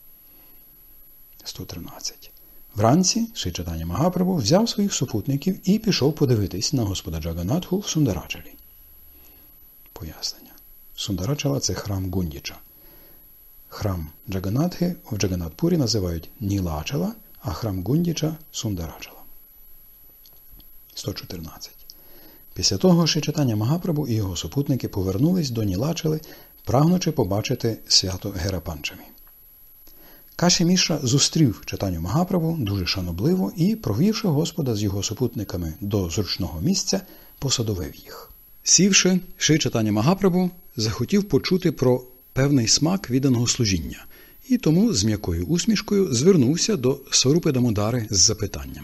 113. Вранці Шрі Чайтаня Магапрабху взяв своїх супутників і пішов подивитись на Господа Джаганатху в Сундарачалі. Пояснення. Сундарачала – це храм Гундіча. Храм Джаганатхи в Джаганат-пурі називають Нілачала, а храм Гундіча – Сундарачала. 114. Після того Шрі Чайтаня Магапрабху і його супутники повернулись до Нілачали, прагнучи побачити свято Гера-панчамі. Каші Мішра зустрів Чайтаню Магапрабху дуже шанобливо і, провівши Господа з його супутниками до зручного місця, посадовив їх. Сівши, Шрі Чайтаня Магапрабху захотів почути про певний смак відданого служіння, і тому з м'якою усмішкою звернувся до Сварупи Дамодари з запитанням.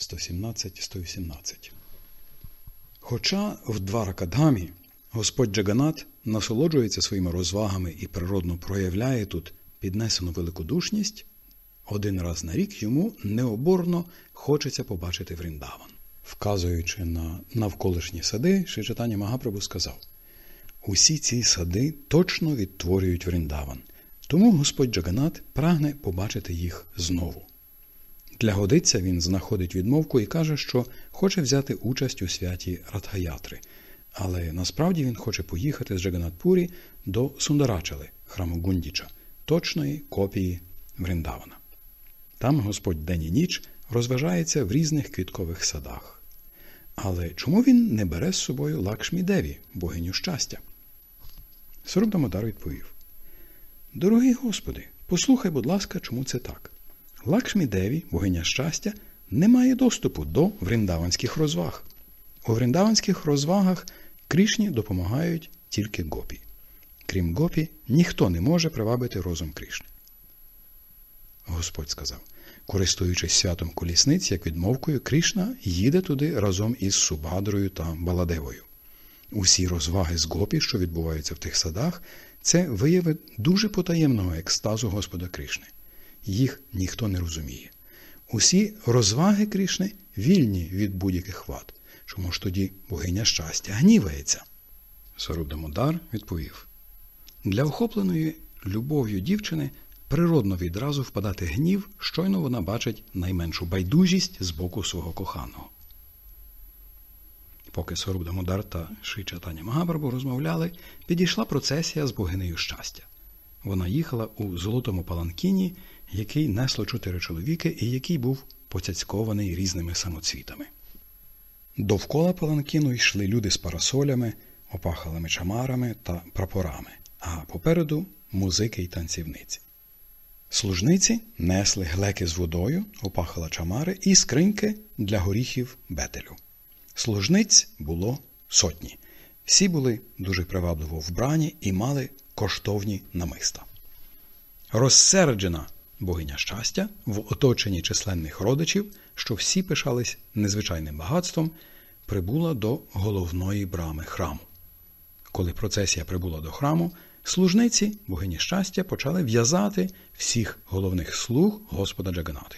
117-118. Хоча в Дваракадгамі Господь Джаганат насолоджується своїми розвагами і природно проявляє тут піднесену великодушність, один раз на рік йому необорно хочеться побачити Вріндаван. Вказуючи на навколишні сади, Шрі Чайтаня Магапрабху сказав: «Усі ці сади точно відтворюють Вріндаван, тому Господь Джаганат прагне побачити їх знову». Для годиця він знаходить відмовку і каже, що хоче взяти участь у святі Радхаятри, але насправді він хоче поїхати з Джаганатпурі до Сундарачали, храму Гундіча, точної копії Вріндавана. Там Господь день і ніч розважається в різних квіткових садах. Але чому він не бере з собою Лакшмі-деві, богиню щастя? Сваруп Дамодар відповів: «Дорогий Господи, послухай, будь ласка, чому це так. Лакшмі-деві, богиня щастя, не має доступу до вріндаванських розваг. У вріндаванських розвагах Крішні допомагають тільки гопі. Крім гопі, ніхто не може привабити розум Крішни». Господь сказав: користуючись святом колісниць, як відмовкою, Крішна їде туди разом із Субадрою та Баладевою. Усі розваги з гопі, що відбуваються в тих садах, це вияви дуже потаємного екстазу Господа Крішни. Їх ніхто не розуміє. Усі розваги Крішни вільні від будь-яких вад. Чому ж тоді богиня щастя гнівається? Сваруп Дамодар відповів: для охопленої любов'ю дівчини природно відразу впадати гнів, щойно вона бачить найменшу байдужість з боку свого коханого. Поки Сваруп Дамодар та Шрі Чайтаня Магапрабху розмовляли, підійшла процесія з богинею щастя. Вона їхала у золотому паланкіні, який несло 4 чоловіки і який був поцяцькований різними самоцвітами. Довкола паланкіну йшли люди з парасолями, опахалими чамарами та прапорами, а попереду – музики й танцівниці. Служниці несли глеки з водою, опахала чамари і скриньки для горіхів бетелю. Служниць було сотні. Всі були дуже привабливо вбрані і мали коштовні намиста. Розсерджена богиня щастя в оточенні численних родичів, що всі пишались незвичайним багатством, прибула до головної брами храму. Коли процесія прибула до храму, служниці богині щастя почали в'язати всіх головних слуг Господа Джаганатхи.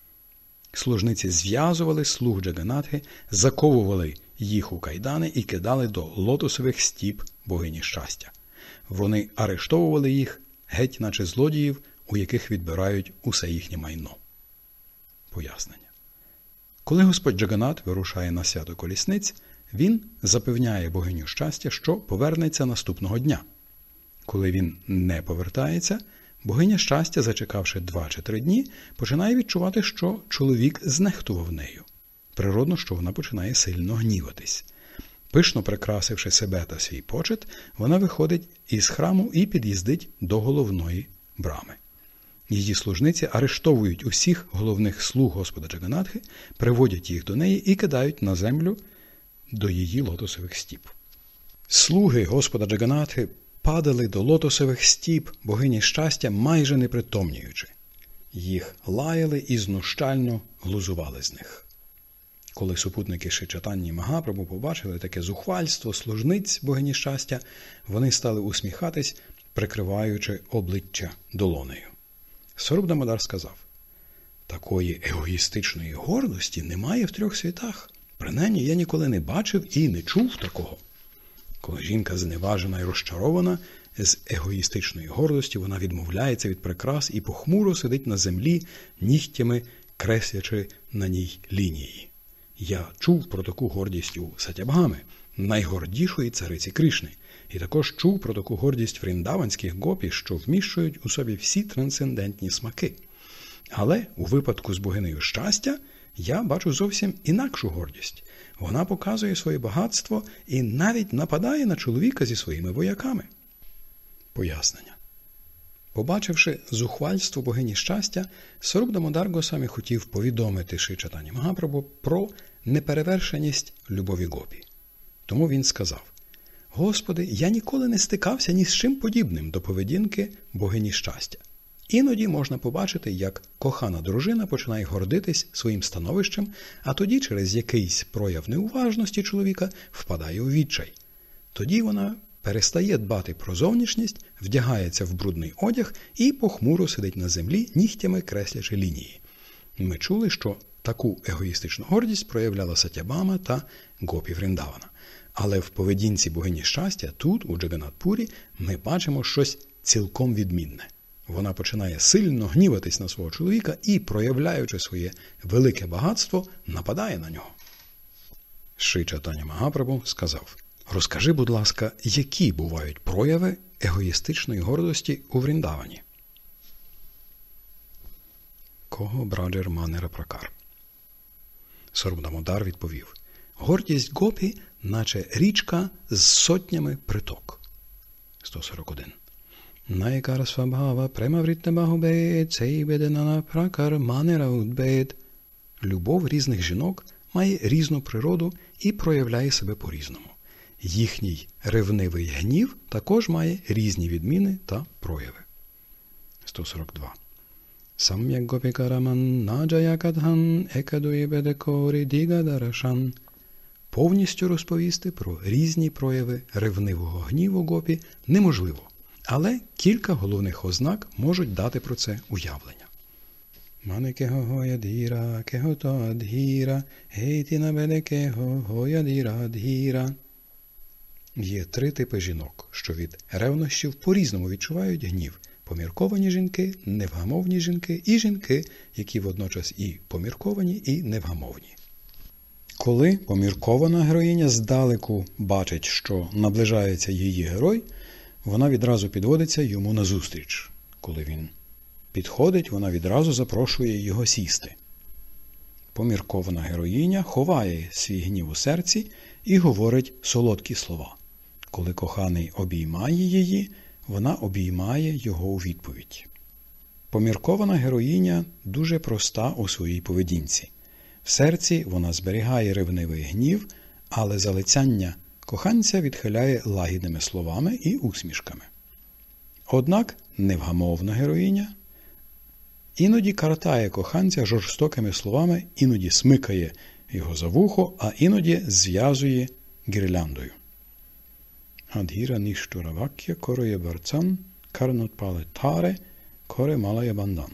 Служниці зв'язували слуг Джаганатхи, заковували їх у кайдани і кидали до лотосових стіп богині щастя. Вони арештовували їх, геть наче злодіїв, у яких відбирають усе їхнє майно. Пояснення. Коли Господь Джаганат вирушає на свято колісниць, він запевняє богиню щастя, що повернеться наступного дня. Коли він не повертається, богиня щастя, зачекавши 2 чи 3 дні, починає відчувати, що чоловік знехтував нею. Природно, що вона починає сильно гніватись. Пишно прикрасивши себе та свій почет, вона виходить із храму і під'їздить до головної брами. Її служниці арештовують усіх головних слуг Господа Джаганатхи, приводять їх до неї і кидають на землю до її лотосових стіп. Слуги Господа Джаганатхи падали до лотосових стіп богині щастя, майже не притомнюючи. Їх лаяли і знущально глузували з них. Коли супутники Шрі Чайтані Магапрабху побачили таке зухвальство служниць богині щастя, вони стали усміхатись, прикриваючи обличчя долонею. Сваруп Дамодар сказав: такої егоїстичної гордості немає в 3 світах. Принаймні, я ніколи не бачив і не чув такого. Коли жінка зневажена і розчарована, з егоїстичної гордості вона відмовляється від прикрас і похмуро сидить на землі, нігтями креслячи на ній лінії. Я чув про таку гордість у Сатябгами, найгордішої цариці Кришни, і також чув про таку гордість вріндаванських гопі, що вміщують у собі всі трансцендентні смаки. Але у випадку з богинею щастя я бачу зовсім інакшу гордість. Вона показує своє багатство і навіть нападає на чоловіка зі своїми вояками. Пояснення. Побачивши зухвальство богині щастя, Сваруб Дамодар Госвамі хотів повідомити Шрі Чайтанья Магапрабху про неперевершеність любові гопі. Тому він сказав: «Господи, я ніколи не стикався ні з чим подібним до поведінки богині щастя. Іноді можна побачити, як кохана дружина починає гордитись своїм становищем, а тоді через якийсь прояв неуважності чоловіка впадає у відчай. Тоді вона перестає дбати про зовнішність, вдягається в брудний одяг і похмуро сидить на землі, нігтями креслячи лінії. Ми чули, що таку егоїстичну гордість проявляла Сатябама та Гопі Вріндавана. Але в поведінці богині щастя тут, у Джаганнат-пурі, ми бачимо щось цілком відмінне. Вона починає сильно гніватись на свого чоловіка і, проявляючи своє велике багатство, нападає на нього». Шрі Чайтанья Магапрабху сказав: «Розкажи, будь ласка, які бувають прояви егоїстичної гордості у Вріндавані?» Кого Браджер Манера Пракар? Сваруб Дамодар відповів: «Гордість гопі, наче річка з сотнями приток». 141. Найкар свабхава премаврітна багубед, цей беденана пракар манера удбед. Любов різних жінок має різну природу і проявляє себе по-різному. Їхній ревнивий гнів також має різні відміни та прояви. 142. Сам'як гопікараман наджаякадхан екадуєбедекорі дігадарашан. Повністю розповісти про різні прояви ревнивого гніву гопі неможливо, але кілька головних ознак можуть дати про це уявлення. Мане кего гоядіра, кего то адгіра, гейтіна беде кего гоядіра адгіра. Є 3 типи жінок, що від ревнощів по-різному відчувають гнів. Помірковані жінки, невгамовні жінки і жінки, які водночас і помірковані, і невгамовні. Коли поміркована героїня здалеку бачить, що наближається її герой, вона відразу підводиться йому назустріч. Коли він підходить, вона відразу запрошує його сісти. Поміркована героїня ховає свій гнів у серці і говорить солодкі слова. Коли коханий обіймає її, вона обіймає його у відповідь. Поміркована героїня дуже проста у своїй поведінці. В серці вона зберігає ревнивий гнів, але залицяння коханця відхиляє лагідними словами і усмішками. Однак невгамовна героїня іноді картає коханця жорстокими словами, іноді смикає його за вухо, а іноді зв'язує гірляндою. Адгіра ніштура вакя короє барцан, карнот пале таре, коре малає бандан.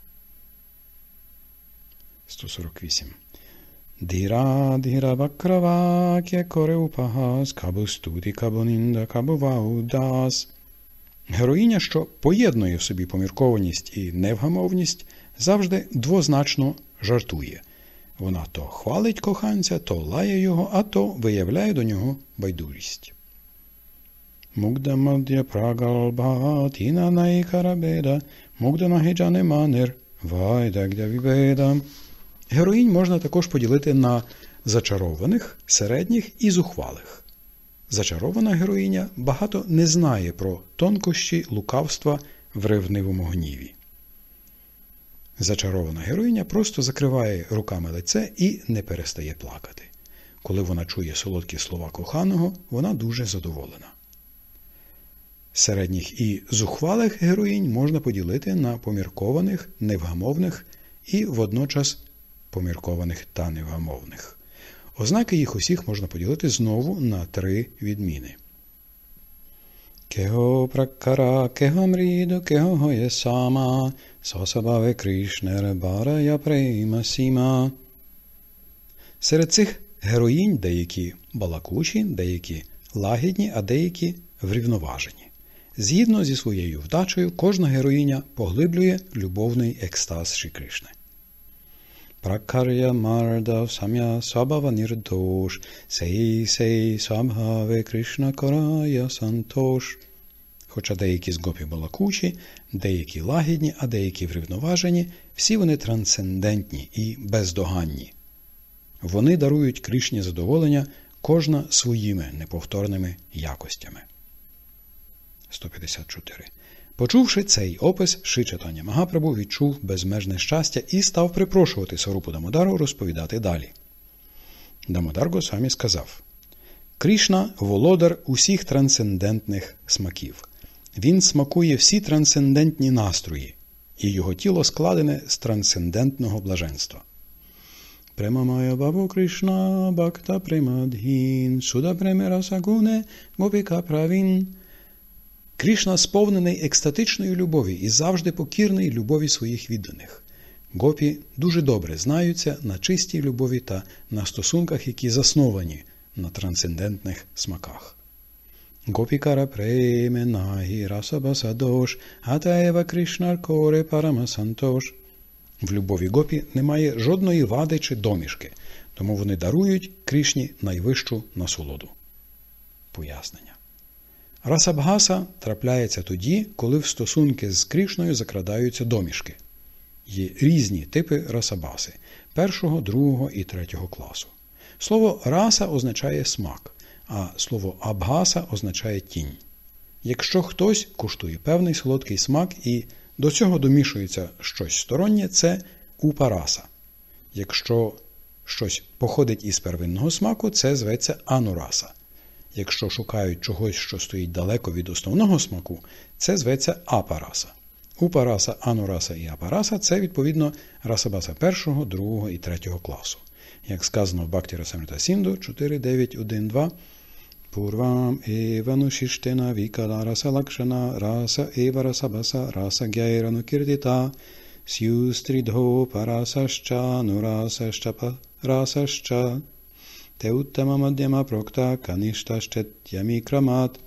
148. Діра діра вакра вакя коре упагас, кабу студі кабу нінда кабу ваудас. Героїня, що поєднує в собі поміркованість і невгамовність, завжди двозначно жартує. Вона то хвалить коханця, то лає його, а то виявляє до нього байдужість. Мугда мад'я прагалба, тіна найкарабеда, мугда нагеджане манер, вайдагдя вібеда. Героїнь можна також поділити на зачарованих, середніх і зухвалих. Зачарована героїня багато не знає про тонкощі лукавства в ревнивому гніві. Зачарована героїня просто закриває руками лице і не перестає плакати. Коли вона чує солодкі слова коханого, вона дуже задоволена. Середніх і зухвалих героїнь можна поділити на поміркованих, невгамовних і водночас поміркованих та невгамовних. Ознаки їх усіх можна поділити знову на 3 відміни. Кего пракара, кего мріду, кего гоє сама, сосабаве Кришнера барая прейма сіма. Серед цих героїнь деякі балакучі, деякі лагідні, а деякі врівноважені. Згідно зі своєю вдачею, кожна героїня поглиблює любовний екстаз Шрі Кришни. Пракар'я мардав сам'я свабава нірдош, сей свабхаве Кришна карая сантош. Хоча деякі з гопі балакучі, деякі лагідні, а деякі врівноважені, всі вони трансцендентні і бездоганні. Вони дарують Кришні задоволення, кожна своїми неповторними якостями. 154. Почувши цей опис, Шрі Чайтання Магапрабху відчув безмежне щастя і став припрошувати Сварупу Дамодару розповідати далі. Дамодар Госвамі сказав: Кришна – володар усіх трансцендентних смаків. Він смакує всі трансцендентні настрої, і його тіло складене з трансцендентного блаженства. Премамая Бабу Кришна, Бхакта Премадхін, Суда Премера Сагуне, Гопіка Правін. Кришна сповнений екстатичної любові і завжди покірний любові своїх відданих. Гопі дуже добре знаються на чистій любові та на стосунках, які засновані на трансцендентних смаках. Гопікара преме нагі расабасадош, атаева Кришнар коре парамасантош. В любові гопі немає жодної вади чи домішки, тому вони дарують Кришні найвищу насолоду. Пояснення. Расабгаса трапляється тоді, коли в стосунки з Кришною закрадаються домішки. Є різні типи расабаси – першого, другого і третього класу. Слово раса означає смак, а слово абгаса означає тінь. Якщо хтось куштує певний солодкий смак і до цього домішується щось стороннє – це упараса. Якщо щось походить із первинного смаку – це зветься анураса. Якщо шукають чогось, що стоїть далеко від основного смаку, це зветься апараса. Упараса, анураса і апараса – це, відповідно, расабаса першого, другого і третього класу. Як сказано в Бхакти Расамрита Сінду 4.9.1.2, Пурвам ева нушиштена вікала раса лакшана раса ева расабаса раса гяйрану кірдіта сюстрідго парасашча нурасашча парасашча те уттама мадяма прокта каніштащетямі крамат.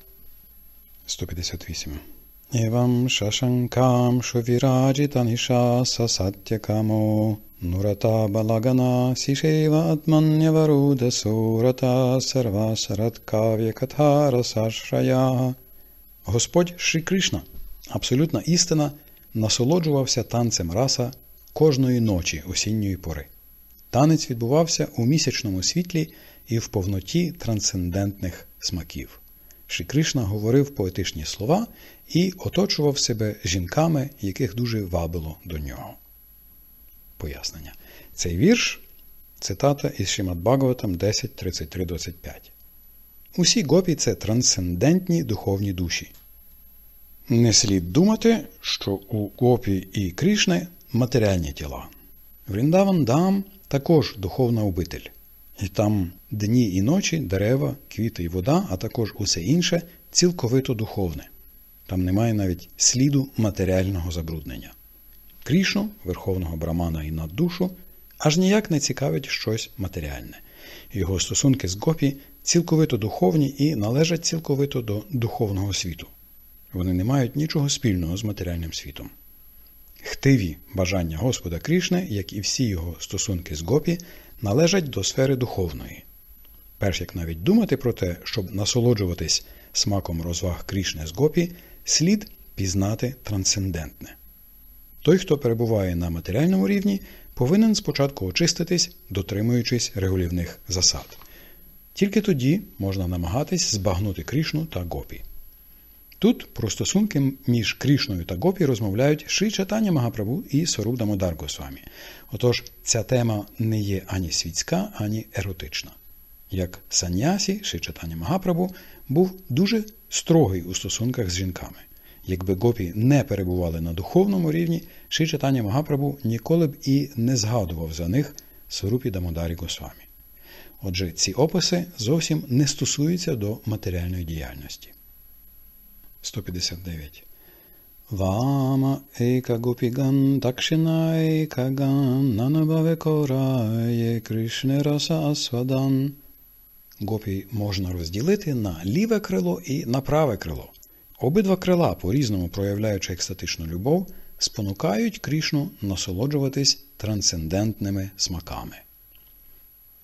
158. Евам шашанкам шувіраджитаніша сасаттякамо нурата балагана сішева атманняваруда сурата сарва сараткав'я катара сашрая. Господь Шрі Кришна, абсолютна істина, насолоджувався танцем раса кожної ночі осінньої пори. Танець відбувався у місячному світлі і в повноті трансцендентних смаків. Шрі Кришна говорив поетичні слова і оточував себе жінками, яких дуже вабило до нього. Пояснення. Цей вірш – цитата із Шримад Бхагаватам 10.33-25. Усі гопі – це трансцендентні духовні душі. Не слід думати, що у гопі і Кришни матеріальні тіла. Вріндаван Дам – також духовна обитель. І там дні і ночі, дерева, квіти і вода, а також усе інше цілковито духовне. Там немає навіть сліду матеріального забруднення. Кришну, верховного брамана і наддушу, аж ніяк не цікавить щось матеріальне. Його стосунки з гопі цілковито духовні і належать цілковито до духовного світу. Вони не мають нічого спільного з матеріальним світом. Хтиві бажання Господа Кришни, як і всі його стосунки з гопі, належать до сфери духовної. Перш як навіть думати про те, щоб насолоджуватись смаком розваг Кришни з гопі, слід пізнати трансцендентне. Той, хто перебуває на матеріальному рівні, повинен спочатку очиститись, дотримуючись регулівних засад. Тільки тоді можна намагатись збагнути Кришну та гопі. Тут про стосунки між Кришною та гопі розмовляють Шрі Чайтання Магапрабху і Сваруп Дамодар Госвамі. Отож, ця тема не є ані світська, ані еротична. Як саньясі, Шрі Чайтання Магапрабху був дуже строгий у стосунках з жінками. Якби гопі не перебували на духовному рівні, Шрі Чайтання Магапрабху ніколи б і не згадував за них Сварупі Дамодарі Госвамі. Отже, ці описи зовсім не стосуються до матеріальної діяльності. 159. Вама ека гопіган дакшина ека ган нанабаве корає Кришне раса асвадан. Гопі можна розділити на ліве крило і на праве крило. Обидва крила, по-різному проявляючи екстатичну любов, спонукають Кришну насолоджуватись трансцендентними смаками.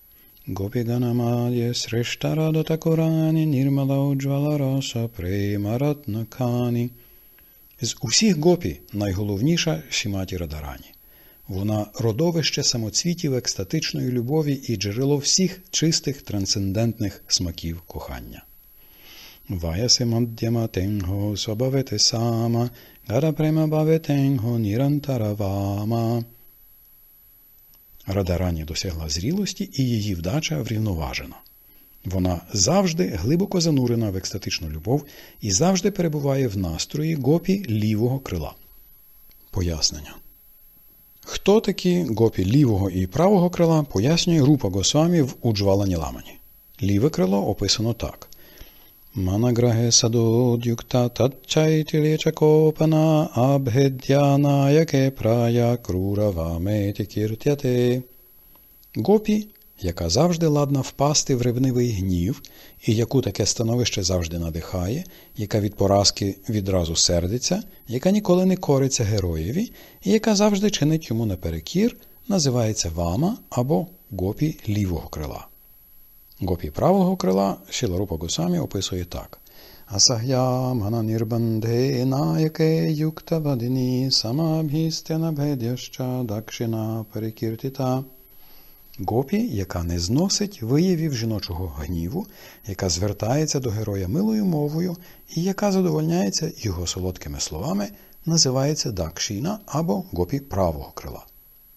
Гопіганамад'є срештарадатакорані нірмала уджвала раса преймаратнакані. З усіх гопі найголовніша Шіматі Радарані. Вона родовище самоцвітів екстатичної любові і джерело всіх чистих трансцендентних смаків кохання. Ваясе маддяма тенго собавете сама, гара према баветенго нірантаравама. Радарані досягла зрілості, і її вдача врівноважена. Вона завжди глибоко занурена в екстатичну любов і завжди перебуває в настрої гопі лівого крила. Пояснення. Хто такі гопі лівого і правого крила, пояснює Рупа Госвамі в Уджвала Ніламані. Ліве крило описано так. Манаграге садодюкта татчайтилічакопана абгедяна яке прая крура меті кіртяте. Гопі, яка завжди ладна впасти в ревнивий гнів, і яку таке становище завжди надихає, яка від поразки відразу сердиться, яка ніколи не кориться героєві, і яка завжди чинить йому наперекір, називається вама або гопі лівого крила. Гопі правого крила Шріла Рупа Госвамі описує так. Асах'я мана нірбандhe наяке юкта вадині самабхістена бхедяща дакшина перекіртіта. Гопі, яка не зносить виявів жіночого гніву, яка звертається до героя милою мовою і яка задовольняється його солодкими словами, називається дакшіна або гопі правого крила.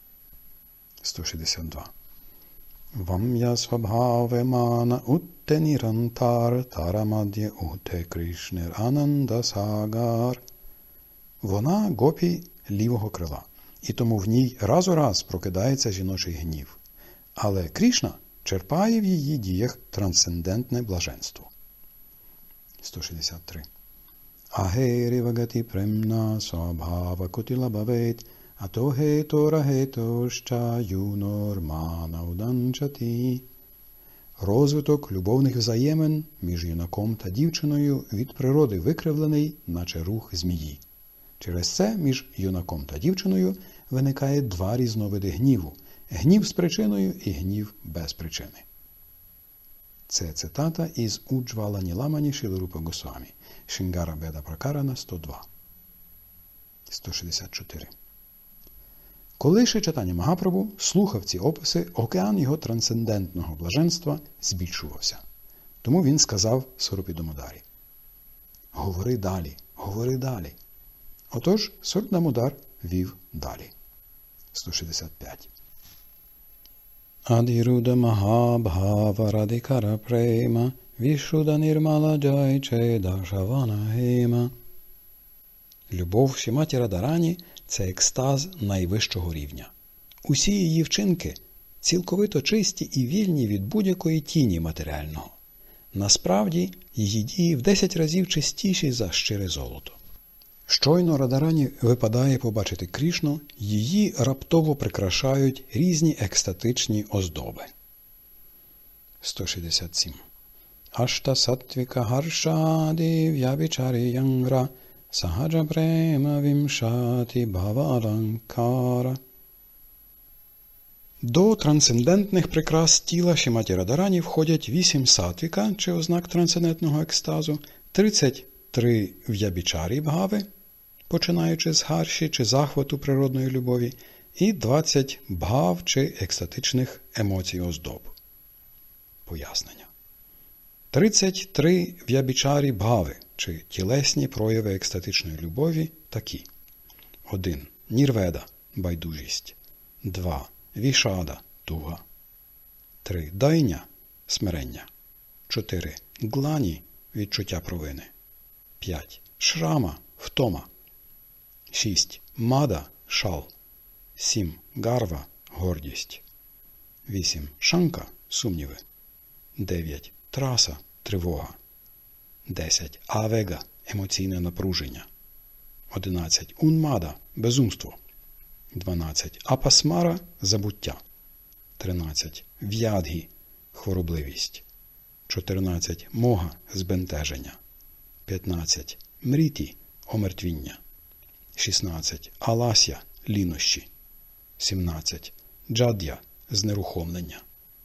162. Вам'я свабхаве мана утте нірантар тарамад'є уте кришнер ананда сагар. Вона гопі лівого крила, і тому в ній раз у раз прокидається жіночий гнів. Але Крішна черпає в її діях трансцендентне блаженство. 163. Агері вагаті премна свабхава кутіла бавет, ато гето рагето щаю нормана уданчаті. Розвиток любовних взаємин між юнаком та дівчиною від природи викривлений, наче рух змії. Через це між юнаком та дівчиною виникає два різновиди гніву – гнів з причиною і гнів без причини. Це цитата із Уджвала Ніламані Шріли Рупи Госвамі. Шрингара Беда Пракарана 102. 164. Коли Шрі Чайтаня Магапрабху слухав ці описи, океан його трансцендентного блаженства збільшувався. Тому він сказав Сварупі Дамодарі: «Говори далі, говори далі». Отож, Сварупа Дамодар вів далі. 165. Адіруда Махабхава Радикара Према Вішуда Нірмала Джайче Дашавана Гема. Любов Шіматі Радарані – це екстаз найвищого рівня. Усі її вчинки цілковито чисті і вільні від будь-якої тіні матеріального. Насправді, її дії в 10 разів чистіші за щире золото. Щойно Радарані випадає побачити Крішну, її раптово прикрашають різні екстатичні оздоби. 167. Ашта саттвіка гаршаді в'ябічарі янгра сагаджа према вімшаті бхаваланкара. До трансцендентних прикрас тіла Шіматі Радарані входять 8 сатвіка, чи ознак трансцендентного екстазу, 33 в'ябічарі бхави, починаючи з гарші чи захвату природної любові, і 20 бхав чи екстатичних емоцій оздоб. Пояснення. 33 в'ябічарі бхави, чи тілесні прояви екстатичної любові, такі. 1. Нірведа – байдужість. 2. Вішада – туга. 3. Дайня – смирення. 4. Глані – відчуття провини. 5. Шрама – втома. 6. Мада – шал. 7. Гарва – гордість. 8. Шанка – сумніви. 9. Траса – тривога. 10. Авега – емоційне напруження. 11. Унмада – безумство. 12. Апасмара – забуття. 13. В'ядгі – хворобливість. 14. Мога – збентеження. 15. Мріті – омертвіння. 16. Аласya – лінощі. 17. Джад'я – знерухомлення.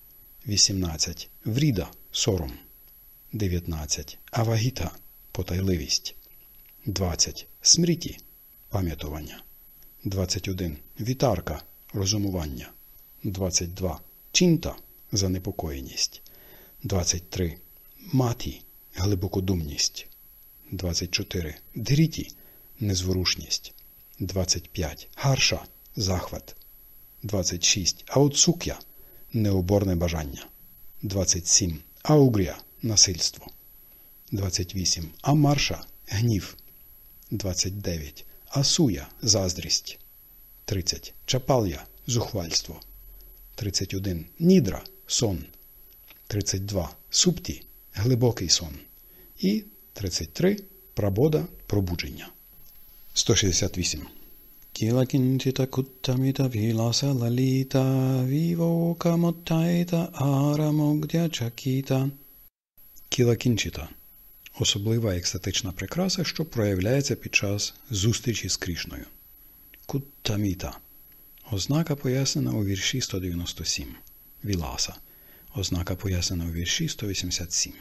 18. Вріда – сором. 19. Авагіта – потайливість. 20. Смріті – пам'ятування. 21. Вітарка – розумування. 22. Чінта – занепокоєність. 23. Маті – глибокодумність. 24. Дріті – незворушність. 25. Гарша – захват. 26. Аоцук'я – необорне бажання. 27. Аугрія – насильство. 28. Амарша – гнів. 29. Асуя – заздрість. 30. Чапал'я – зухвальство. 31. Нідра – сон. 32. Супті – глибокий сон. І 33. Прабода – пробудження. 168. Кіла кінчита куттаміта віласа лаліта вівока моттайта арамогдя чакіта. Кіла кінчита – особлива екстатична прикраса, що проявляється під час зустрічі з Крішною. Куттаміта – ознака пояснена у вірші 197. Віласа – ознака пояснена у вірші 187.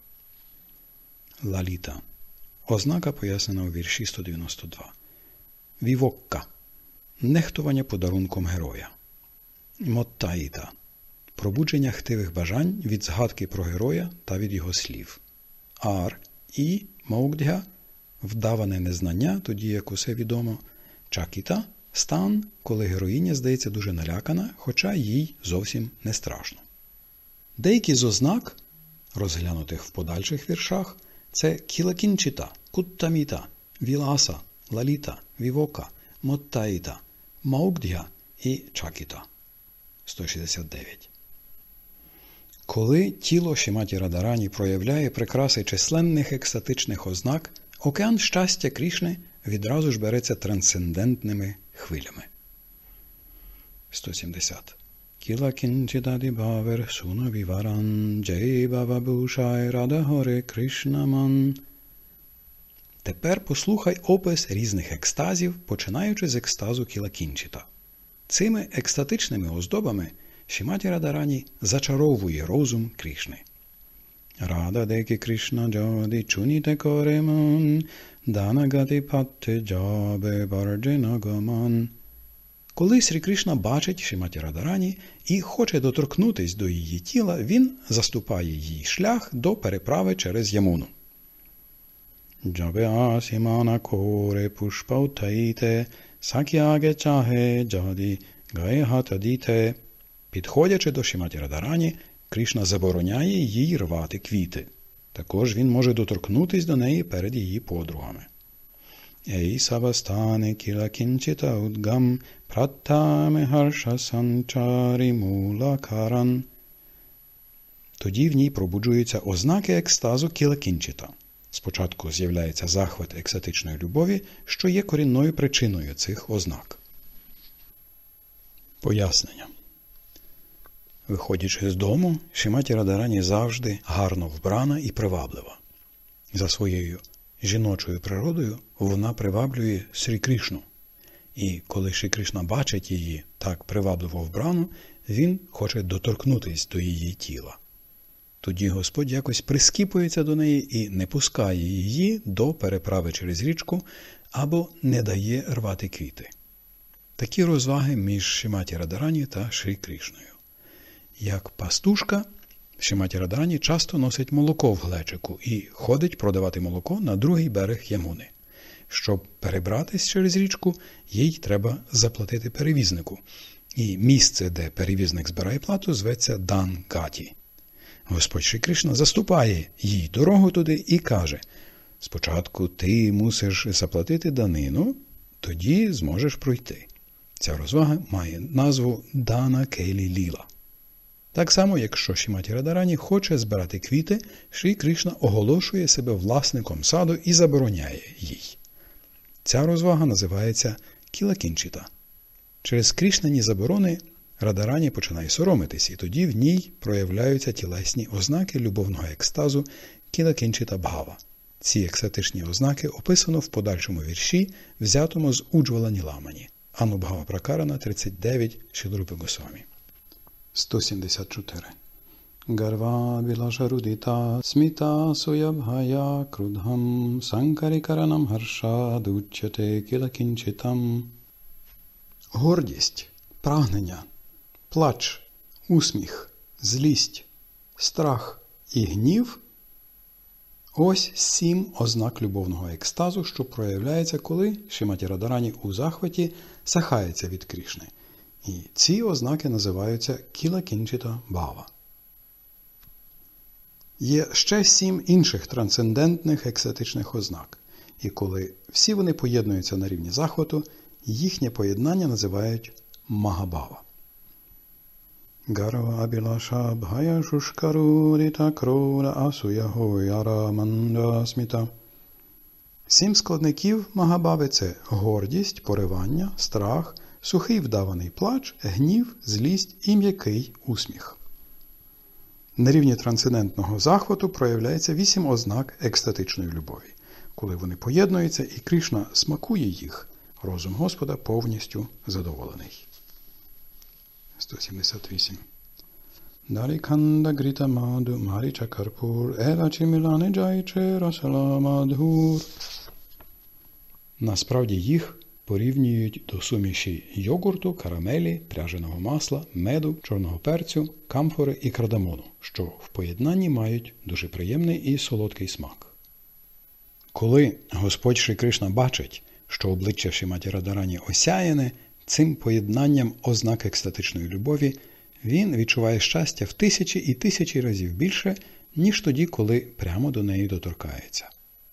Лаліта – ознака пояснена у вірші 192. Вівокка – нехтування подарунком героя. Моттаїта – пробудження хтивих бажань від згадки про героя та від його слів. Ар і Маукдгя – вдаване незнання, тоді як усе відомо. Чакіта – стан, коли героїня здається дуже налякана, хоча їй зовсім не страшно. Деякі з ознак, розглянутих в подальших віршах, це кілакінчита, куттаміта, віласа, лаліта, вівока, моттаїта, маукдгя і чакіта. 169. Коли тіло Шриматі Радарані проявляє прикраси численних екстатичних ознак, океан щастя Крішни відразу ж береться трансцендентними хвилями. 170. Кіла кінчитаді бавер суна віваран, джей бава бушай рада горе Кришнаман. Тепер послухай опис різних екстазів, починаючи з екстазу Кіла кінчита. Цими екстатичними оздобами Шриматі Радарані зачаровує розум Крішни. Рада деки Кришна джаді чуніте кореман, данагати патте джабе бардженагаман. Коли Срі Кришна бачить Шриматі Радарані і хоче доторкнутись до її тіла, він заступає їй шлях до переправи через Ямуну. Джабе асімана коре пушпаутаїте, сакяге чаге джаді гаєгатадіте. Підходячи до Шриматі Радарані, Кришна забороняє їй рвати квіти. Також він може доторкнутись до неї перед її подругами. Ей савастане кіла кінчита удгам праттаме харша санчарі мулакаран. Тоді в ній пробуджуються ознаки екстазу кіла кінчита. Спочатку з'являється захват екстатичної любові, що є корінною причиною цих ознак. Пояснення. Виходячи з дому, Шриматі Радарані завжди гарно вбрана і приваблива. За своєю жіночою природою вона приваблює Срі Кришну. І коли Шрі Кришна бачить її так привабливо вбрану, він хоче доторкнутись до її тіла. Тоді Господь якось прискіпується до неї і не пускає її до переправи через річку або не дає рвати квіти. Такі розваги між Шриматі Радарані та Шрі Кришною. Як пастушка, Шриматі Радарані часто носить молоко в глечику і ходить продавати молоко на другий берег Ямуни. Щоб перебратись через річку, їй треба заплатити перевізнику. І місце, де перевізник збирає плату, зветься Дан-гаті. Господь Шрі Кришна заступає їй дорогу туди і каже: спочатку ти мусиш заплатити данину, тоді зможеш пройти. Ця розвага має назву Дана Кейлі Ліла. Так само, якщо Шриматі Радарані хоче збирати квіти, Шрі Кришна оголошує себе власником саду і забороняє їй. Ця розвага називається Кіла кінчита. Через Кришнані заборони Радарані починає соромитись, і тоді в ній проявляються тілесні ознаки любовного екстазу Кіла кінчита Бхава. Ці екстатичні ознаки описано в подальшому вірші, взятому з Уджвала Ніламані. Анубхава Пракарана 39 Шріла Рупи Госвамі. 174. Гарвабілашарудіта сміта соябгая крудгам санкарікаранам харшад уччате кілакінчитам. Гордість, прагнення, плач, усміх, злість, страх і гнів – ось 7 ознак любовного екстазу, що проявляється, коли Шриматі Радарані у захваті сахається від Крішни. І ці ознаки називаються кіла-кінчита бхава. Є ще 7 інших трансцендентних екстатичних ознак. І коли всі вони поєднуються на рівні захвату, їхнє поєднання називають магабхава. Гарва абілаша бхая шушкарудіта крода асуя гояра манда сміта. 7 складників магабхави – це гордість, поривання, страх, сухий вдаваний плач, гнів, злість і м'який усміх. На рівні трансцендентного захвату проявляється 8 ознак екстатичної любові. Коли вони поєднуються і Кришна смакує їх, розум Господа повністю задоволений. 178. Даріканда гріта маду маріча карпур елачі мілани джайче расала мадгур. Насправді їх порівнюють до суміші йогурту, карамелі, пряженого масла, меду, чорного перцю, камфори і кардамону, що в поєднанні мають дуже приємний і солодкий смак. Коли Господь Шрі Кришна бачить, що обличчя Шриматі Радарані осяяне цим поєднанням ознак екстатичної любові, він відчуває щастя в тисячі і тисячі разів більше, ніж тоді, коли прямо до неї доторкається.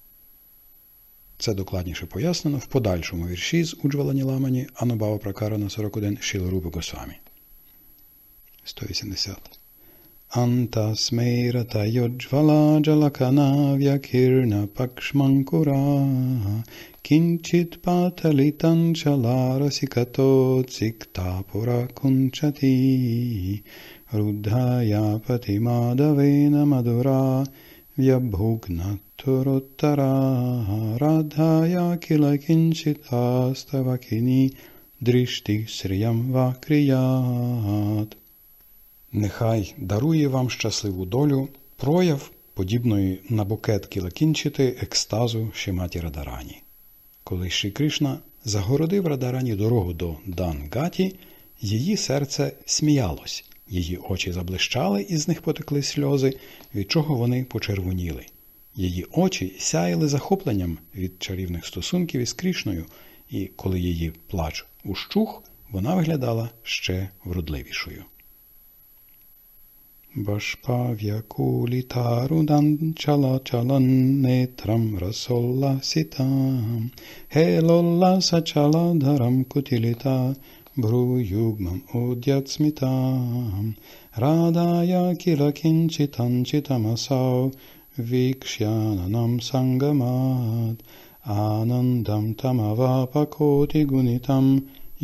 Це докладніше пояснено в подальшому вірші з Уджвала Ніламані Анубхава Пракарана 41 Шріла Рупи Госвамі. 180. Антасмейрата йоджвала джалакана в'якірна пакшманкура кінчит паталітан чаларасікато циктапура кунчаті рудхая патимадавена мадура в'ябхугна туруттара радхая кілакінчита ставакіні дрішти сріям вакріят. Нехай дарує вам щасливу долю прояв, подібної на букет кілакінчити екстазу Шриматі Радарані. Коли Шрі Кришна загородив Радарані дорогу до Дангаті, її серце сміялось, її очі заблищали і з них потекли сльози, від чого вони почервоніли. Її очі сяяли захопленням від чарівних стосунків із Кришною, і коли її плач ущух, вона виглядала ще вродливішою. Башпав'якулітарудан чала-чалан нетрам расолласітам хелолласа-чаладарам кутіліта бруюгмам удяцмітам радая кілакінчитан читамасау вікшянанам сангамат анандам тамавапакоти гунітам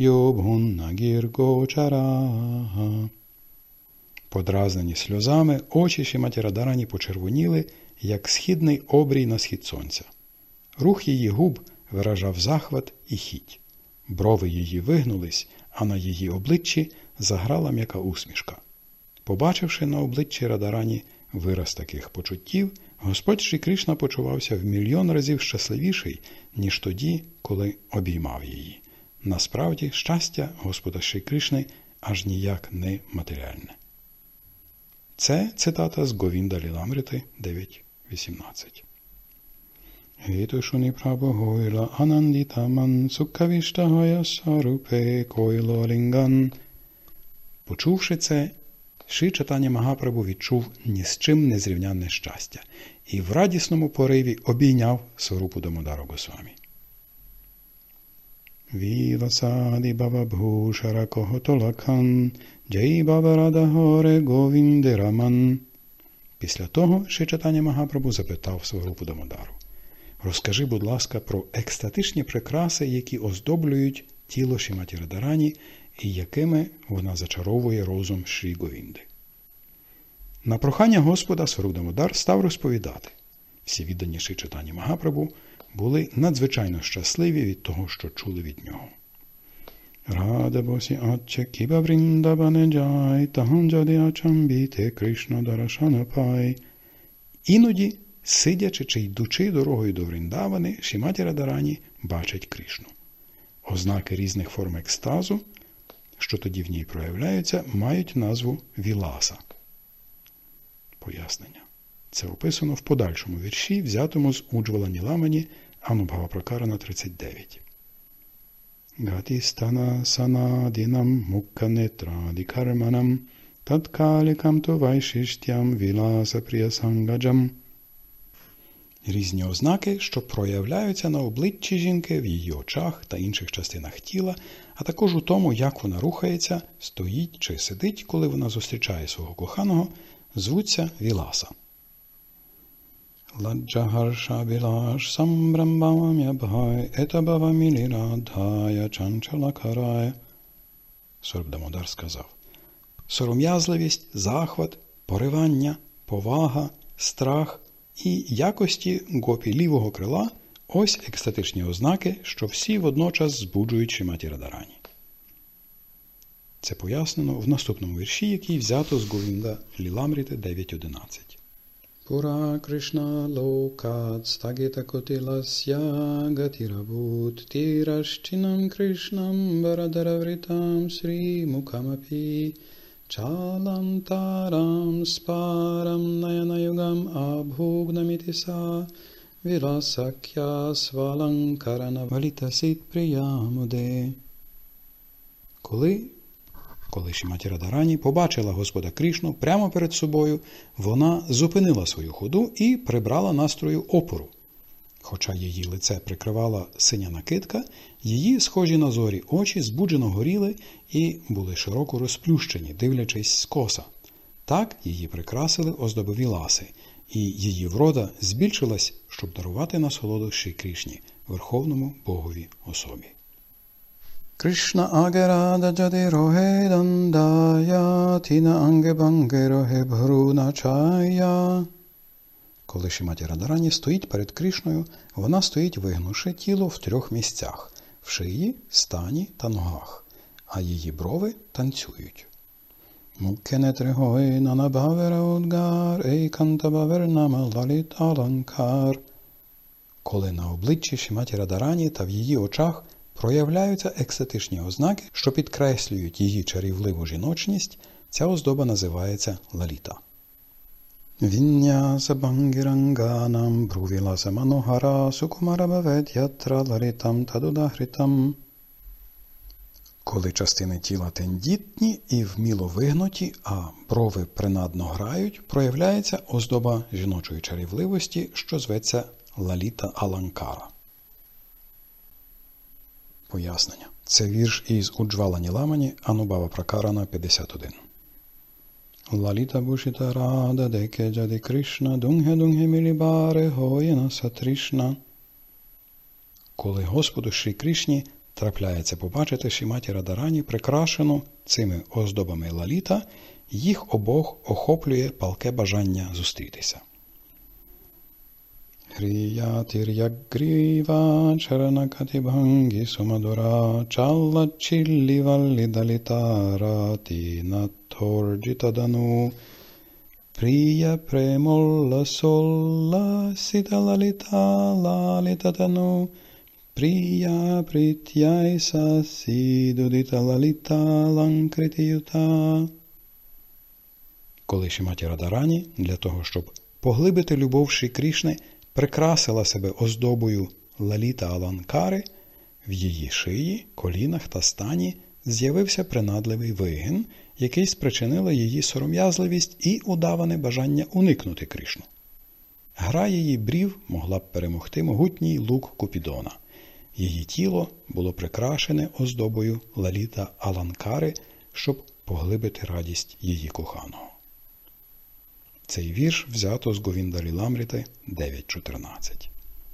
йобгуннагіргочара. Подразнені сльозами, очі Шриматі Радарані почервоніли, як східний обрій на схід сонця. Рух її губ виражав захват і хіть. Брови її вигнулись, а на її обличчі заграла м'яка усмішка. Побачивши на обличчі Радарані вираз таких почуттів, Господь Шрі Кришна почувався в мільйон разів щасливіший, ніж тоді, коли обіймав її. Насправді, щастя Господа Шрі Кришни аж ніяк не матеріальне. Це цитата з Говінда Ліламрити 9.18. Гітушуні прабогойла анандітаман суккавіштагая сарупе койло лінган. Почувши це, Шрі Чайтаня Магапрабху відчув ні з чим незрівнянне щастя і в радісному пориві обійняв Сварупу Дамодару Госвамі. Віласаді бабабхушара коготолакан джей бабарадагоре говіндираман. Після того Шрі Чайтаня Магапрабху запитав Сварупу Дамодару: розкажи, будь ласка, про екстатичні прикраси, які оздоблюють тіло Шриматі Радарані і якими вона зачаровує розум Шрі Говінди. На прохання Господа Сваруп Дамодар став розповідати. Всі віддані Шрі Чайтані Магапрабху були надзвичайно щасливі від того, що чули від нього. Рада босі атче кіба вріндаване джай, таганджади ачамбіте Кришна дарашана пай. Іноді, сидячи чи йдучи дорогою до Вріндавани, Шріматі Радарані бачить Кришну. Ознаки різних форм екстазу, що тоді в ній проявляються, мають назву віласа. Пояснення. Це описано в подальшому вірші, взятому з Уджвала Ніламані Анубхава-Пракарана 39. Гатістана санадінам мукканетраді карманам таткалікам тувайшіштям віласа приясангаджам. Різні ознаки, що проявляються на обличчі жінки, в її очах та інших частинах тіла, а також у тому, як вона рухається, стоїть чи сидить, коли вона зустрічає свого коханого, звуться віласа. Ладжагарша вілаш самбрамбам'ябгай етабавамілірадгая чанчалакарая. Сорб Дамодар сказав: сором'язливість, захват, поривання, повага, страх і якості гопі лівого крила – ось екстатичні ознаки, що всі водночас збуджують Шріматі Радарані. Це пояснено в наступному вірші, який взято з Говінда Ліламріти 9.11. Пура Кришна локат стагіта котиласya гатірабут тірашчинам Кришнам варадаравритам срі мукамапі чалантарам спарам наянаюгам абхугнамітіса віласакя сваланкарана валітасит приямуде. Коли Шріматі Радарані побачила Господа Кришну прямо перед собою, вона зупинила свою ходу і прибрала настрою опору. Хоча її лице прикривала синя накидка, її схожі на зорі очі збуджено горіли і були широко розплющені, дивлячись скоса. Так її прикрасили оздоби віласи, і її врода збільшилась, щоб дарувати насолоду Шрі Кришні, Верховному Богові особі. Кришна агерада джади роге дандая, тіна анге банге роге бхруна чая. Коли Шріматі Радарані стоїть перед Кришною, вона стоїть вигнувши тіло в 3 місцях – в шиї, стані та ногах, а її брови танцюють. Муккенетригой нанабавера удгар, ейкантабавернама лаліт аланкар. Коли на обличчі Шріматі Радарані та в її очах проявляються екстатичні ознаки, що підкреслюють її чарівливу жіночність, ця оздоба називається лаліта. Вінняса бангіранганам брувіласа манохара сукумарабавет'ятра лалітам тадудахритам. Коли частини тіла тендітні і вміло вигнуті, а брови принадно грають, проявляється оздоба жіночої чарівливості, що зветься лаліта аланкара. Пояснення. Це вірш із Уджвала Ніламані Анубхава-Пракарана 51. Лаліта бушіта рада деке джади Кришна дунгhe мілібаре гоєна сатришна. Коли Господу Шрі Кришні трапляється побачити Шріматі Радарані прикрашену цими оздобами лаліта, їх обох охоплює палке бажання зустрітися. Гріятір'ягріва чаранакатібгангі сумадора чаллачіллі валлідалітара тінаторджітадану прія премолла солла сіталаліта лалітадану прія притяйса сідудіталаліта ланкритіюта. Коли Шріматі Радарані для того, щоб поглибити любов Шрі Кришни, прикрасила себе оздобою лаліта аланкари, в її шиї, колінах та стані з'явився принадливий вигин, який спричинила її сором'язливість і удаване бажання уникнути Кришну. Гра її брів могла б перемогти могутній лук Купідона. Її тіло було прикрашене оздобою лаліта аланкари, щоб поглибити радість її коханого. Цей вірш взято з Говінда Ліламріти 9.14.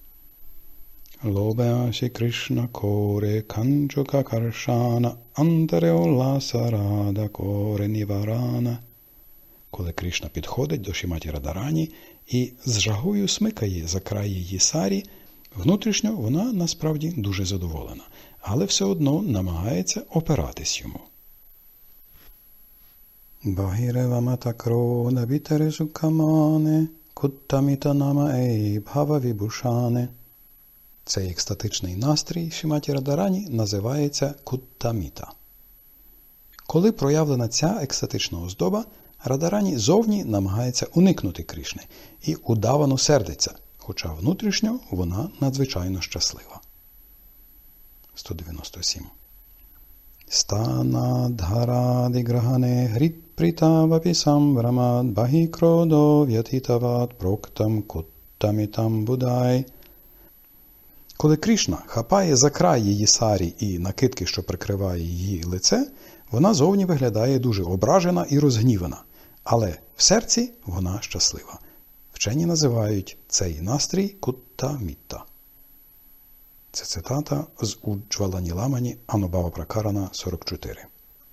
Лобеаші Кришна коре канчука каршана антареоласа рада коре ніварана. Коли Кришна підходить до Шріматі Радарані і з жагою смикає за край її сарі, внутрішньо вона насправді дуже задоволена, але все одно намагається опиратись йому. Бахіревамата крода бітересукамане, куттаміта нама ей бхава вібушане. Цей екстатичний настрій Шріматі Радарані називається куттаміта. Коли проявлена ця екстатична оздоба, Радарані зовні намагається уникнути Кришни і удавано сердиться, хоча внутрішньо вона надзвичайно щаслива. 197. Станадхаради грахане грітпритавапі самврамад бахі кродо в'ятитават проктам куттамітам будай. Коли Кришна хапає за край її сарі і накидки, що прикриває її лице, вона зовні виглядає дуже ображена і розгнівана, але в серці вона щаслива. Вчені називають цей настрій куттаміта. Це цитата з Уджваланіламані Анубава Пракарана 44.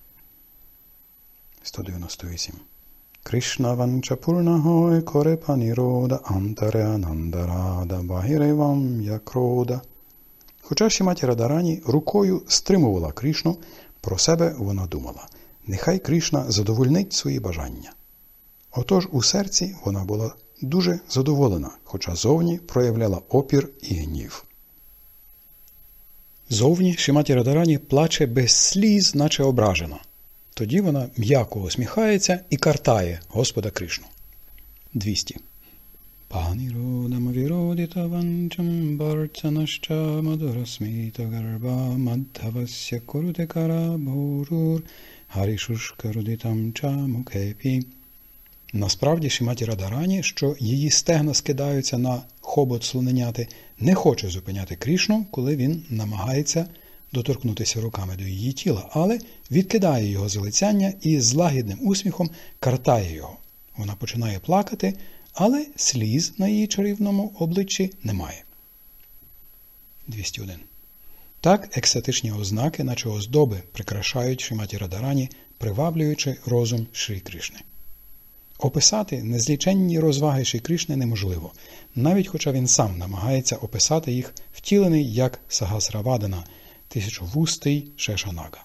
198. Кришна ванча пурнахой корепа нірода антарянандарада бахіревам якрода. Хоча Шріматі Радарані рукою стримувала Кришну, про себе вона думала: нехай Кришна задовольнить свої бажання. Отож у серці вона була дуже задоволена, хоча зовні проявляла опір і гнів. Зовні Шріматі Радарані плаче без сліз, наче ображена. Тоді вона м'яко усміхається і картає Господа Кришну. 200. Паніродам віродіта ванчам барцанашча мадурасміта гарба маддавася курутекара бхурур гарішушка рудитам ча мукепі. Насправді Шріматі Радарані, що її стегна скидаються на хобот слоненяти, не хоче зупиняти Кришну, коли він намагається доторкнутися руками до її тіла, але відкидає його залицяння і з лагідним усміхом картає його. Вона починає плакати, але сліз на її чарівному обличчі немає. 201. Так екстатичні ознаки, наче оздоби, прикрашають Шріматі Радарані, приваблюючи розум Шрі Кришни. Описати незліченні розваги Шрі Кришни неможливо, навіть хоча він сам намагається описати їх, втілений як Сагасравадана, тисячовустий Шешанага.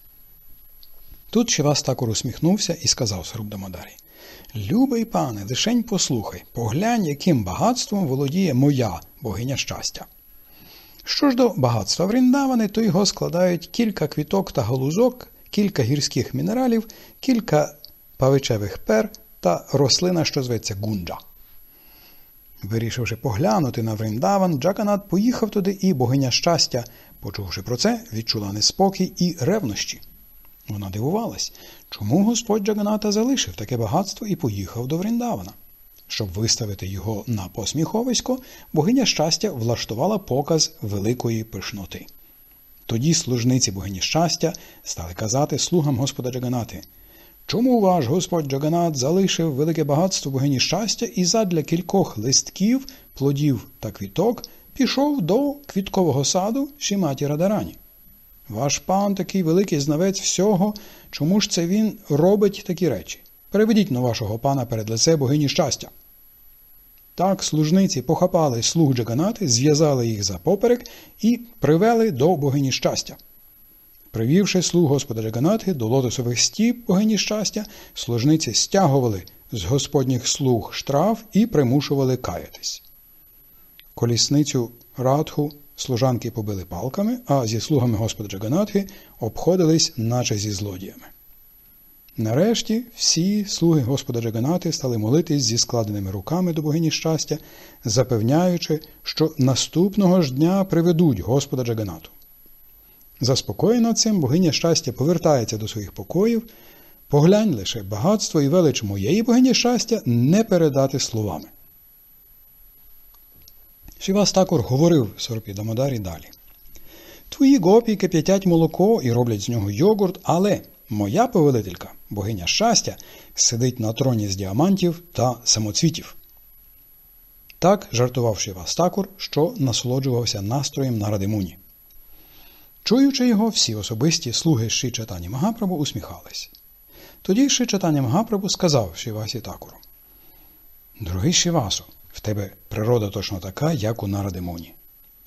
Тут Шрівас Такур усміхнувся і сказав Сарубдамодарі: «Любий пане, лишень послухай, поглянь, яким багатством володіє моя богиня щастя. Що ж до багатства Вріндавани, то його складають кілька квіток та галузок, кілька гірських мінералів, кілька павичевих пер та рослина, що зветься гунджа». Вирішивши поглянути на Вріндаван, Джаганат поїхав туди, і богиня щастя, почувши про це, відчула неспокій і ревнощі. Вона дивувалась, чому Господь Джаганата залишив таке багатство і поїхав до Вріндавана. Щоб виставити його на посміховисько, богиня щастя влаштувала показ великої пишноти. Тоді служниці богині щастя стали казати слугам Господа Джаганати: «Чому ваш Господь Джаганат залишив велике багатство богині щастя і задля кількох листків, плодів та квіток пішов до квіткового саду Шріматі Радарані? Ваш пан такий великий знавець всього, чому ж це він робить такі речі? Переведіть на вашого пана перед лице богині щастя». Так служниці похапали слуг Джаганати, зв'язали їх за поперек і привели до богині щастя. Привівши слуг Господа Джаганати до лотосових стіп богині щастя, служниці стягували з господніх слуг штраф і примушували каятись. Колісницю Радху служанки побили палками, а зі слугами Господа Джаганатхи обходились наче зі злодіями. Нарешті всі слуги Господа Джаганати стали молитись зі складеними руками до богині щастя, запевняючи, що наступного ж дня приведуть Господа Джаганату. Заспокоєна цим, богиня щастя повертається до своїх покоїв. Поглянь лише, багатство і велич моєї богині щастя не передати словами. Шрівас Такур говорив Сарупі Дамодарі далі: «Твої гопі кип'ятять молоко і роблять з нього йогурт, але моя повелителька, богиня щастя, сидить на троні з діамантів та самоцвітів». Так жартував Шрівас Такур, що насолоджувався настроєм Наради Муні. Чуючи його, всі особисті слуги Шрі Чайтані Магапрабху усміхались. Тоді Шрі Чайтані Магапрабху сказав Шрівасі Такуру: «Дорогий Шрівасо, в тебе природа точно така, як у Наради Муні.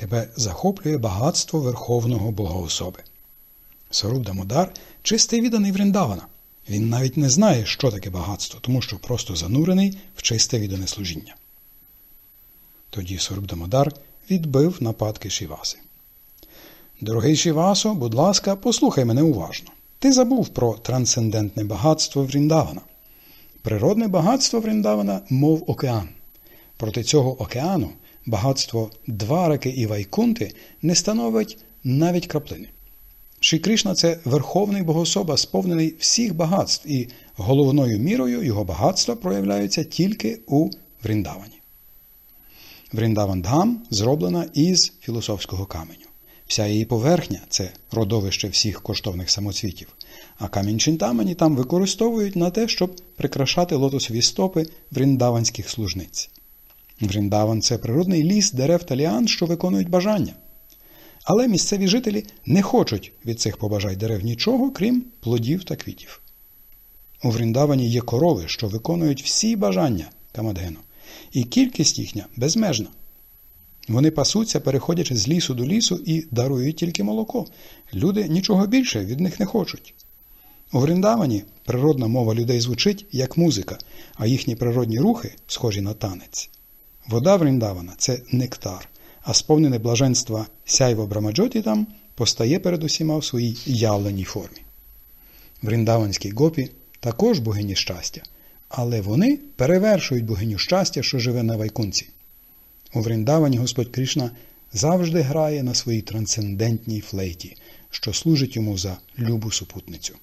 Тебе захоплює багатство Верховного Богоособи. Сваруб Дамодар – чистий відданий Вріндавана. Він навіть не знає, що таке багатство, тому що просто занурений в чисте віддане служіння. Тоді Сваруб Дамодар відбив нападки Шіваси. Дорогий Шівасо, будь ласка, послухай мене уважно. Ти забув про трансцендентне багатство Вріндавана. Природне багатство Вріндавана – мов океан. Проти цього океану багатство Двараки і Вайкунти не становить навіть краплини. Шрі Кришна – це Верховний Богоособа, сповнений всіх багатств, і головною мірою його багатства проявляються тільки у Вріндавані. Вріндаван-дхам зроблена із філософського каменю. Вся її поверхня – це родовище всіх коштовних самоцвітів, а камінь Чинтамані там використовують на те, щоб прикрашати лотосові стопи вріндаванських служниць. Вріндаван – це природний ліс дерев та ліан, що виконують бажання. Але місцеві жителі не хочуть від цих побажань дерев нічого, крім плодів та квітів. У Вріндавані є корови, що виконують всі бажання Камадгену, і кількість їхня безмежна. Вони пасуться, переходячи з лісу до лісу, і дарують тільки молоко. Люди нічого більше від них не хочуть. У Вріндавані природна мова людей звучить як музика, а їхні природні рухи схожі на танець. Вода Вріндавана – це нектар, а сповнене блаженства сяйво Брамаджоті там постає перед усіма в своїй явленій формі. Вріндаванські гопі також богині щастя, але вони перевершують богиню щастя, що живе на Вайкунці. У Вріндавані Господь Кришна завжди грає на своїй трансцендентній флейті, що служить йому за любу супутницю.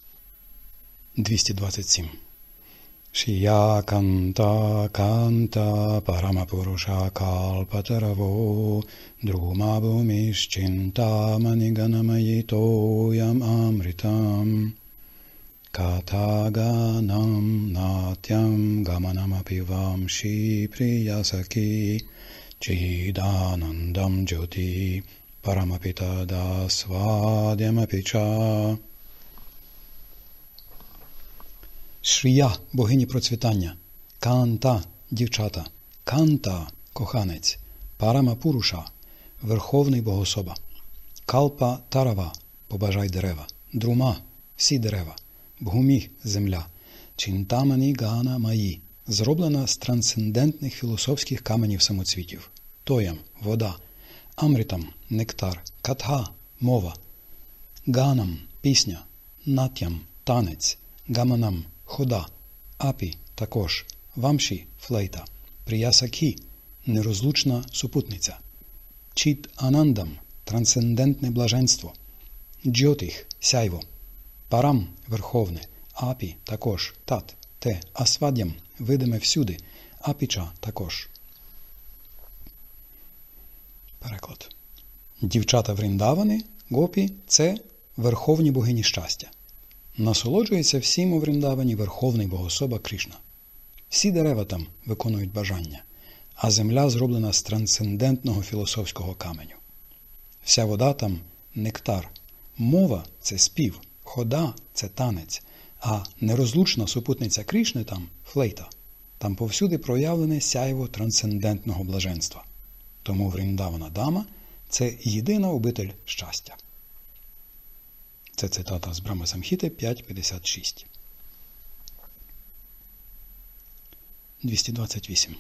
227. Шія канта канта парамапуруша калпатараво друмабумішчинта маніганамаїтоям амритам катаганам натям гаманамапівам шіприясаки чиданандам джоти парамапітада свадямапіча. Шрія – богині процвітання, Канта – дівчата, Канта – коханець, Парамапуруша – Верховний Богоособа, Калпа Тарава – побажай дерева, Друма – всі дерева, Бхумі – земля, Чинтамані Гана Маї – зроблена з трансцендентних філософських каменів самоцвітів, Тоям – вода, Амритам – нектар, Катха – мова, Ганам – пісня, Натям – танець, Гаманам – хода, Апі – також, Вамші – флейта, Приясакі – нерозлучна супутниця, Чіт Анандам – трансцендентне блаженство, Джьотих – сяйво, Парам – верховне, Апі – також, Тат – те, Асвадям – видиме всюди, Апіча – також. Переклад. Дівчата Вріндавани, гопі – це верховні богині щастя. Насолоджується всім у Вріндавані Верховний Богоособа Кришна. Всі дерева там виконують бажання, а земля зроблена з трансцендентного філософського каменю. Вся вода там – нектар, мова – це спів, хода – це танець, а нерозлучна супутниця Кришни там – флейта. Там повсюди проявлене сяйво трансцендентного блаженства. Тому Вріндавана Дама – це єдина обитель щастя. Це цитата з Брама Самхіти 5.56. 228.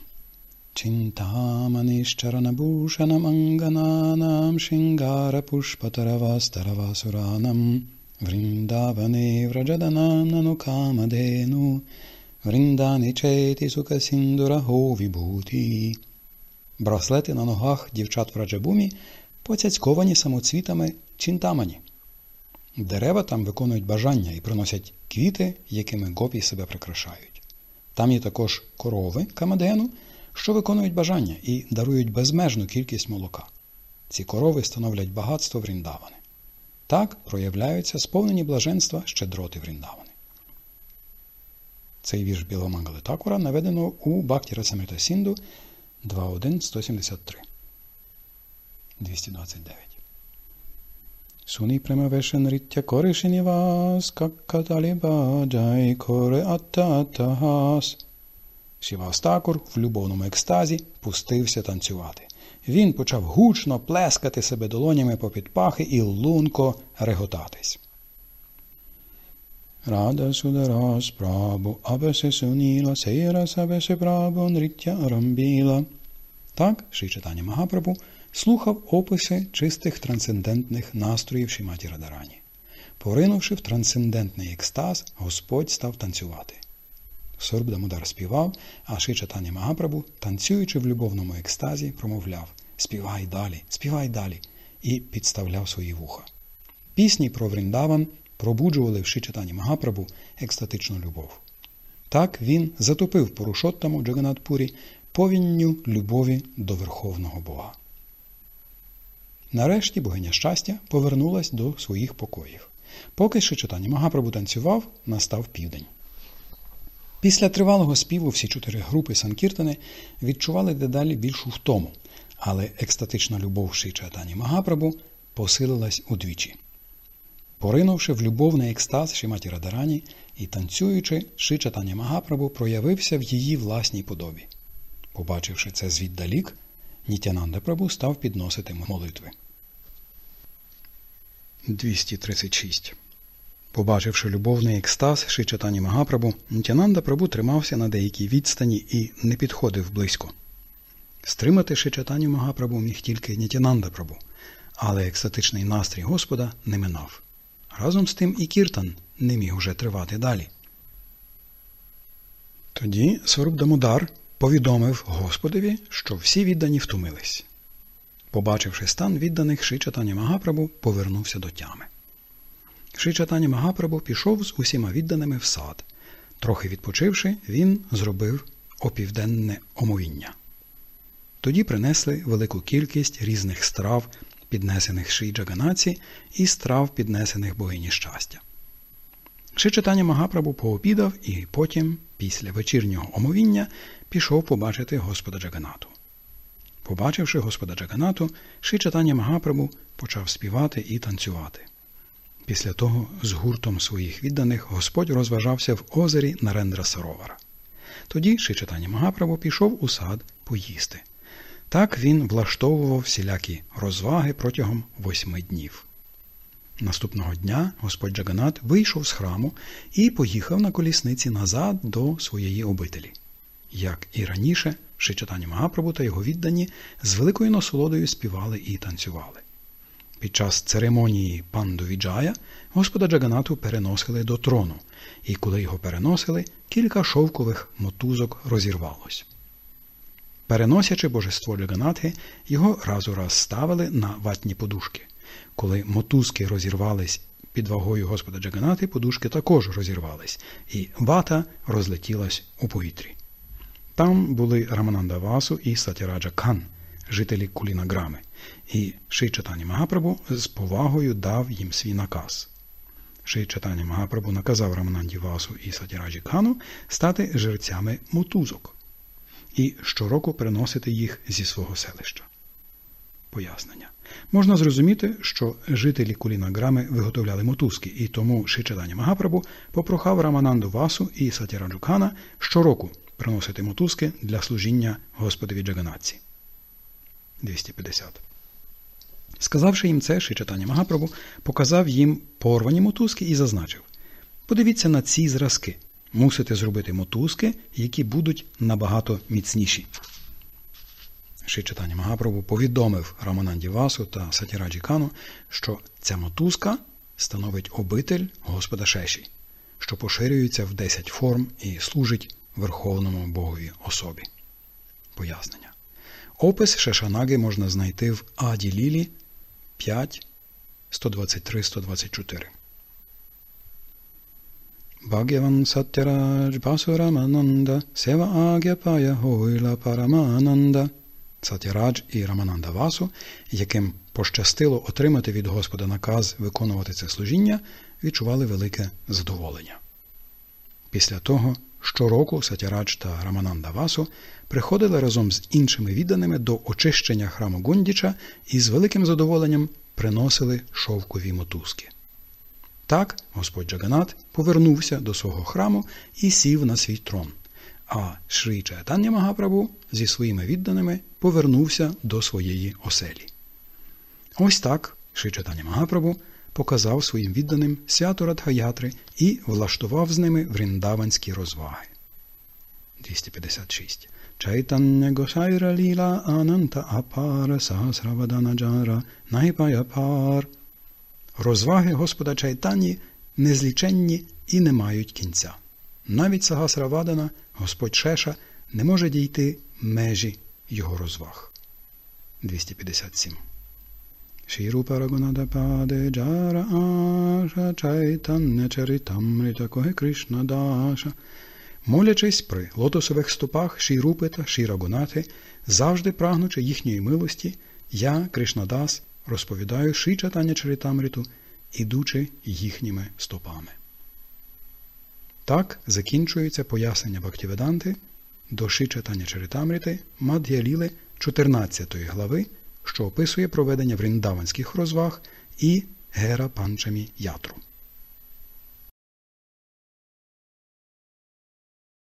Чинтаманишчаранабушанам ангананам шингара пушпатаравастаравасуранам вріндаване враджаданам нанукамадену вріндани четі сукасіндураго вібхуті. Браслети на ногах дівчат в Раджабумі поцяцьковані самоцвітами Чинтамані. Дерева там виконують бажання і приносять квіти, якими гопі себе прикрашають. Там є також корови Камадгену, що виконують бажання і дарують безмежну кількість молока. Ці корови становлять багатство Вріндавани. Так проявляються сповнені блаженства щедроти Вріндавани. Цей вірш Біламангали Такура наведено у Бхакті Расамрита Сінду 2.1.173. 229. Суни премавешен риття кори шинівас, каккаталі баджай коре аттатахас. Шівас Такур в любовному екстазі пустився танцювати. він почав гучно плескати себе долонями попід пахи і лунко реготатись. Рада сударас прабу, абесе суніла, сейрас абесе прабу, нриття арамбіла. Так Шрі Чайтаня Магапрабху слухав описи чистих трансцендентних настроїв Шріматі Радарані. Поринувши в трансцендентний екстаз, Господь став танцювати. Сваруб Дамодар співав, а Шрі Чайтаня Магапрабху, танцюючи в любовному екстазі, промовляв співай далі» і підставляв свої вуха. Пісні про Вріндаван пробуджували в Шрі Чайтані Магапрабху екстатичну любов. Так він затопив Пурушоттаму в Джаганнат-пурі повінню любові до Верховного Бога. Нарешті богиня щастя повернулась до своїх покоїв. Поки Шрі Чайтаня Магапрабху танцював, настав південь. Після тривалого співу всі 4 групи Санкіртани відчували дедалі більшу втому, але екстатична любов Шрі Чайтані Магапрабху посилилась удвічі. Поринувши в любовний екстаз Шріматі Радарані і танцюючи, Шрі Чайтаня Магапрабху проявився в її власній подобі. Побачивши це звіддалік, Нітянанда Прабху став підносити молитви. 236. Побачивши любовний екстаз Шрі Чайтані Магапрабху, Нітянанда Прабху тримався на деякій відстані і не підходив близько. Стримати Шрі Чайтаню Магапрабху міг тільки Нітянанда Прабху, але екстатичний настрій Господа не минав. Разом з тим і кіртан не міг уже тривати далі. Тоді Сваруб Дамодар повідомив Господові, що всі віддані втомились. Побачивши стан відданих, Шрі Чайтаня Магапрабху повернувся до тями. Шрі Чайтаня Магапрабху пішов з усіма відданими в сад. Трохи відпочивши, він зробив опівденне омовіння. Тоді принесли велику кількість різних страв, піднесених Шрі Джаганнаті, і страв, піднесених богині щастя. Шрі Чайтаня Магапрабху пообідав і потім, після вечірнього омовіння, пішов побачити Господа Джаганнату. Побачивши Господа Джаганнату, Шрі Чайтаня Магапрабху почав співати і танцювати. Після того з гуртом своїх відданих Господь розважався в озері Нарендра Саровара. Тоді Шрі Чайтаня Магапрабху пішов у сад поїсти. Так він влаштовував всілякі розваги протягом 8 днів. Наступного дня Господь Джаганнат вийшов з храму і поїхав на колісниці назад до своєї обителі. Як і раніше, Шрі Чайтаня Магапрабху та його віддані з великою насолодою співали і танцювали. Під час церемонії Панду-віджая Господа Джаганнату переносили до трону, і коли його переносили, кілька шовкових мотузок розірвалось. Переносячи божество Джаганнати, його раз у раз ставили на ватні подушки. Коли мотузки розірвались під вагою Господа Джаганнати, подушки також розірвались, і вата розлетілась у повітрі. Там були Рамананда Васу і Сатяраджа Кхан, жителі Кулінаграми, і Шрі Чайтаня Магапрабху з повагою дав їм свій наказ. Шрі Чайтаня Магапрабху наказав Рамананді Васу і Сатяраджі Кхану стати жерцями мотузок і щороку приносити їх зі свого селища. Пояснення. Можна зрозуміти, що жителі Кулінаграми виготовляли мотузки, і тому Шрі Чайтаня Магапрабху попрохав Рамананду Васу і Сатяраджу Кхана щороку приносити мотузки для служіння Господові Джаганнатці. 250. Сказавши їм це, Шрі Чайтаня Магапрабху показав їм порвані мотузки і зазначив: «Подивіться на ці зразки. Мусите зробити мотузки, які будуть набагато міцніші». Шрі Чайтаня Магапрабху повідомив Рамананді Васу та Сатяраджі Кхану, що ця мотузка становить обитель Господа Шеші, що поширюється в 10 форм і служить Верховному Богові особі. Пояснення. Опис Шешанаги можна знайти в Аді Лілі 5, 123-124. Бхагаван Сатярадж Басурамананда Сева Агяпая Гойла Парамананда. Сатярадж і Рамананда Васу, яким пощастило отримати від Господа наказ виконувати це служіння, відчували велике задоволення. Після того щороку Сатярадж та Рамананда Васу приходили разом з іншими відданими до очищення храму Гундіча і з великим задоволенням приносили шовкові мотузки. Так Господь Джаганнат повернувся до свого храму і сів на свій трон, а Шрі Чайтання Магапрабху зі своїми відданими повернувся до своєї оселі. Ось так Шрі Чайтання Магапрабху показав своїм відданим свято Радха-ятри і влаштував з ними вріндаванські розваги. 256. Чайтання Госайра ліла ананта апара сахасравадана джара найпая пар. Розваги Господа Чайтанні незліченні і не мають кінця. Навіть Сахасравадана, Господь Шеша, не може дійти межі його розваг. 257. Шірупа Рагунадападе джара аша Чайтання чаритамрита коге Кришна даша. Молячись при лотосових стопах Шірупи та Шірагунати, завжди прагнучи їхньої милості, я, Кришнадас, розповідаю Шрі Чайтання Чаритамриту, ідучи їхніми стопами. Так закінчується пояснення Бхактиведанти до Шрі Чайтання Чаритамрити Мад'я-ліли 14 глави, що описує проведення вріндаванських розваг і Гера Панчамі ятру.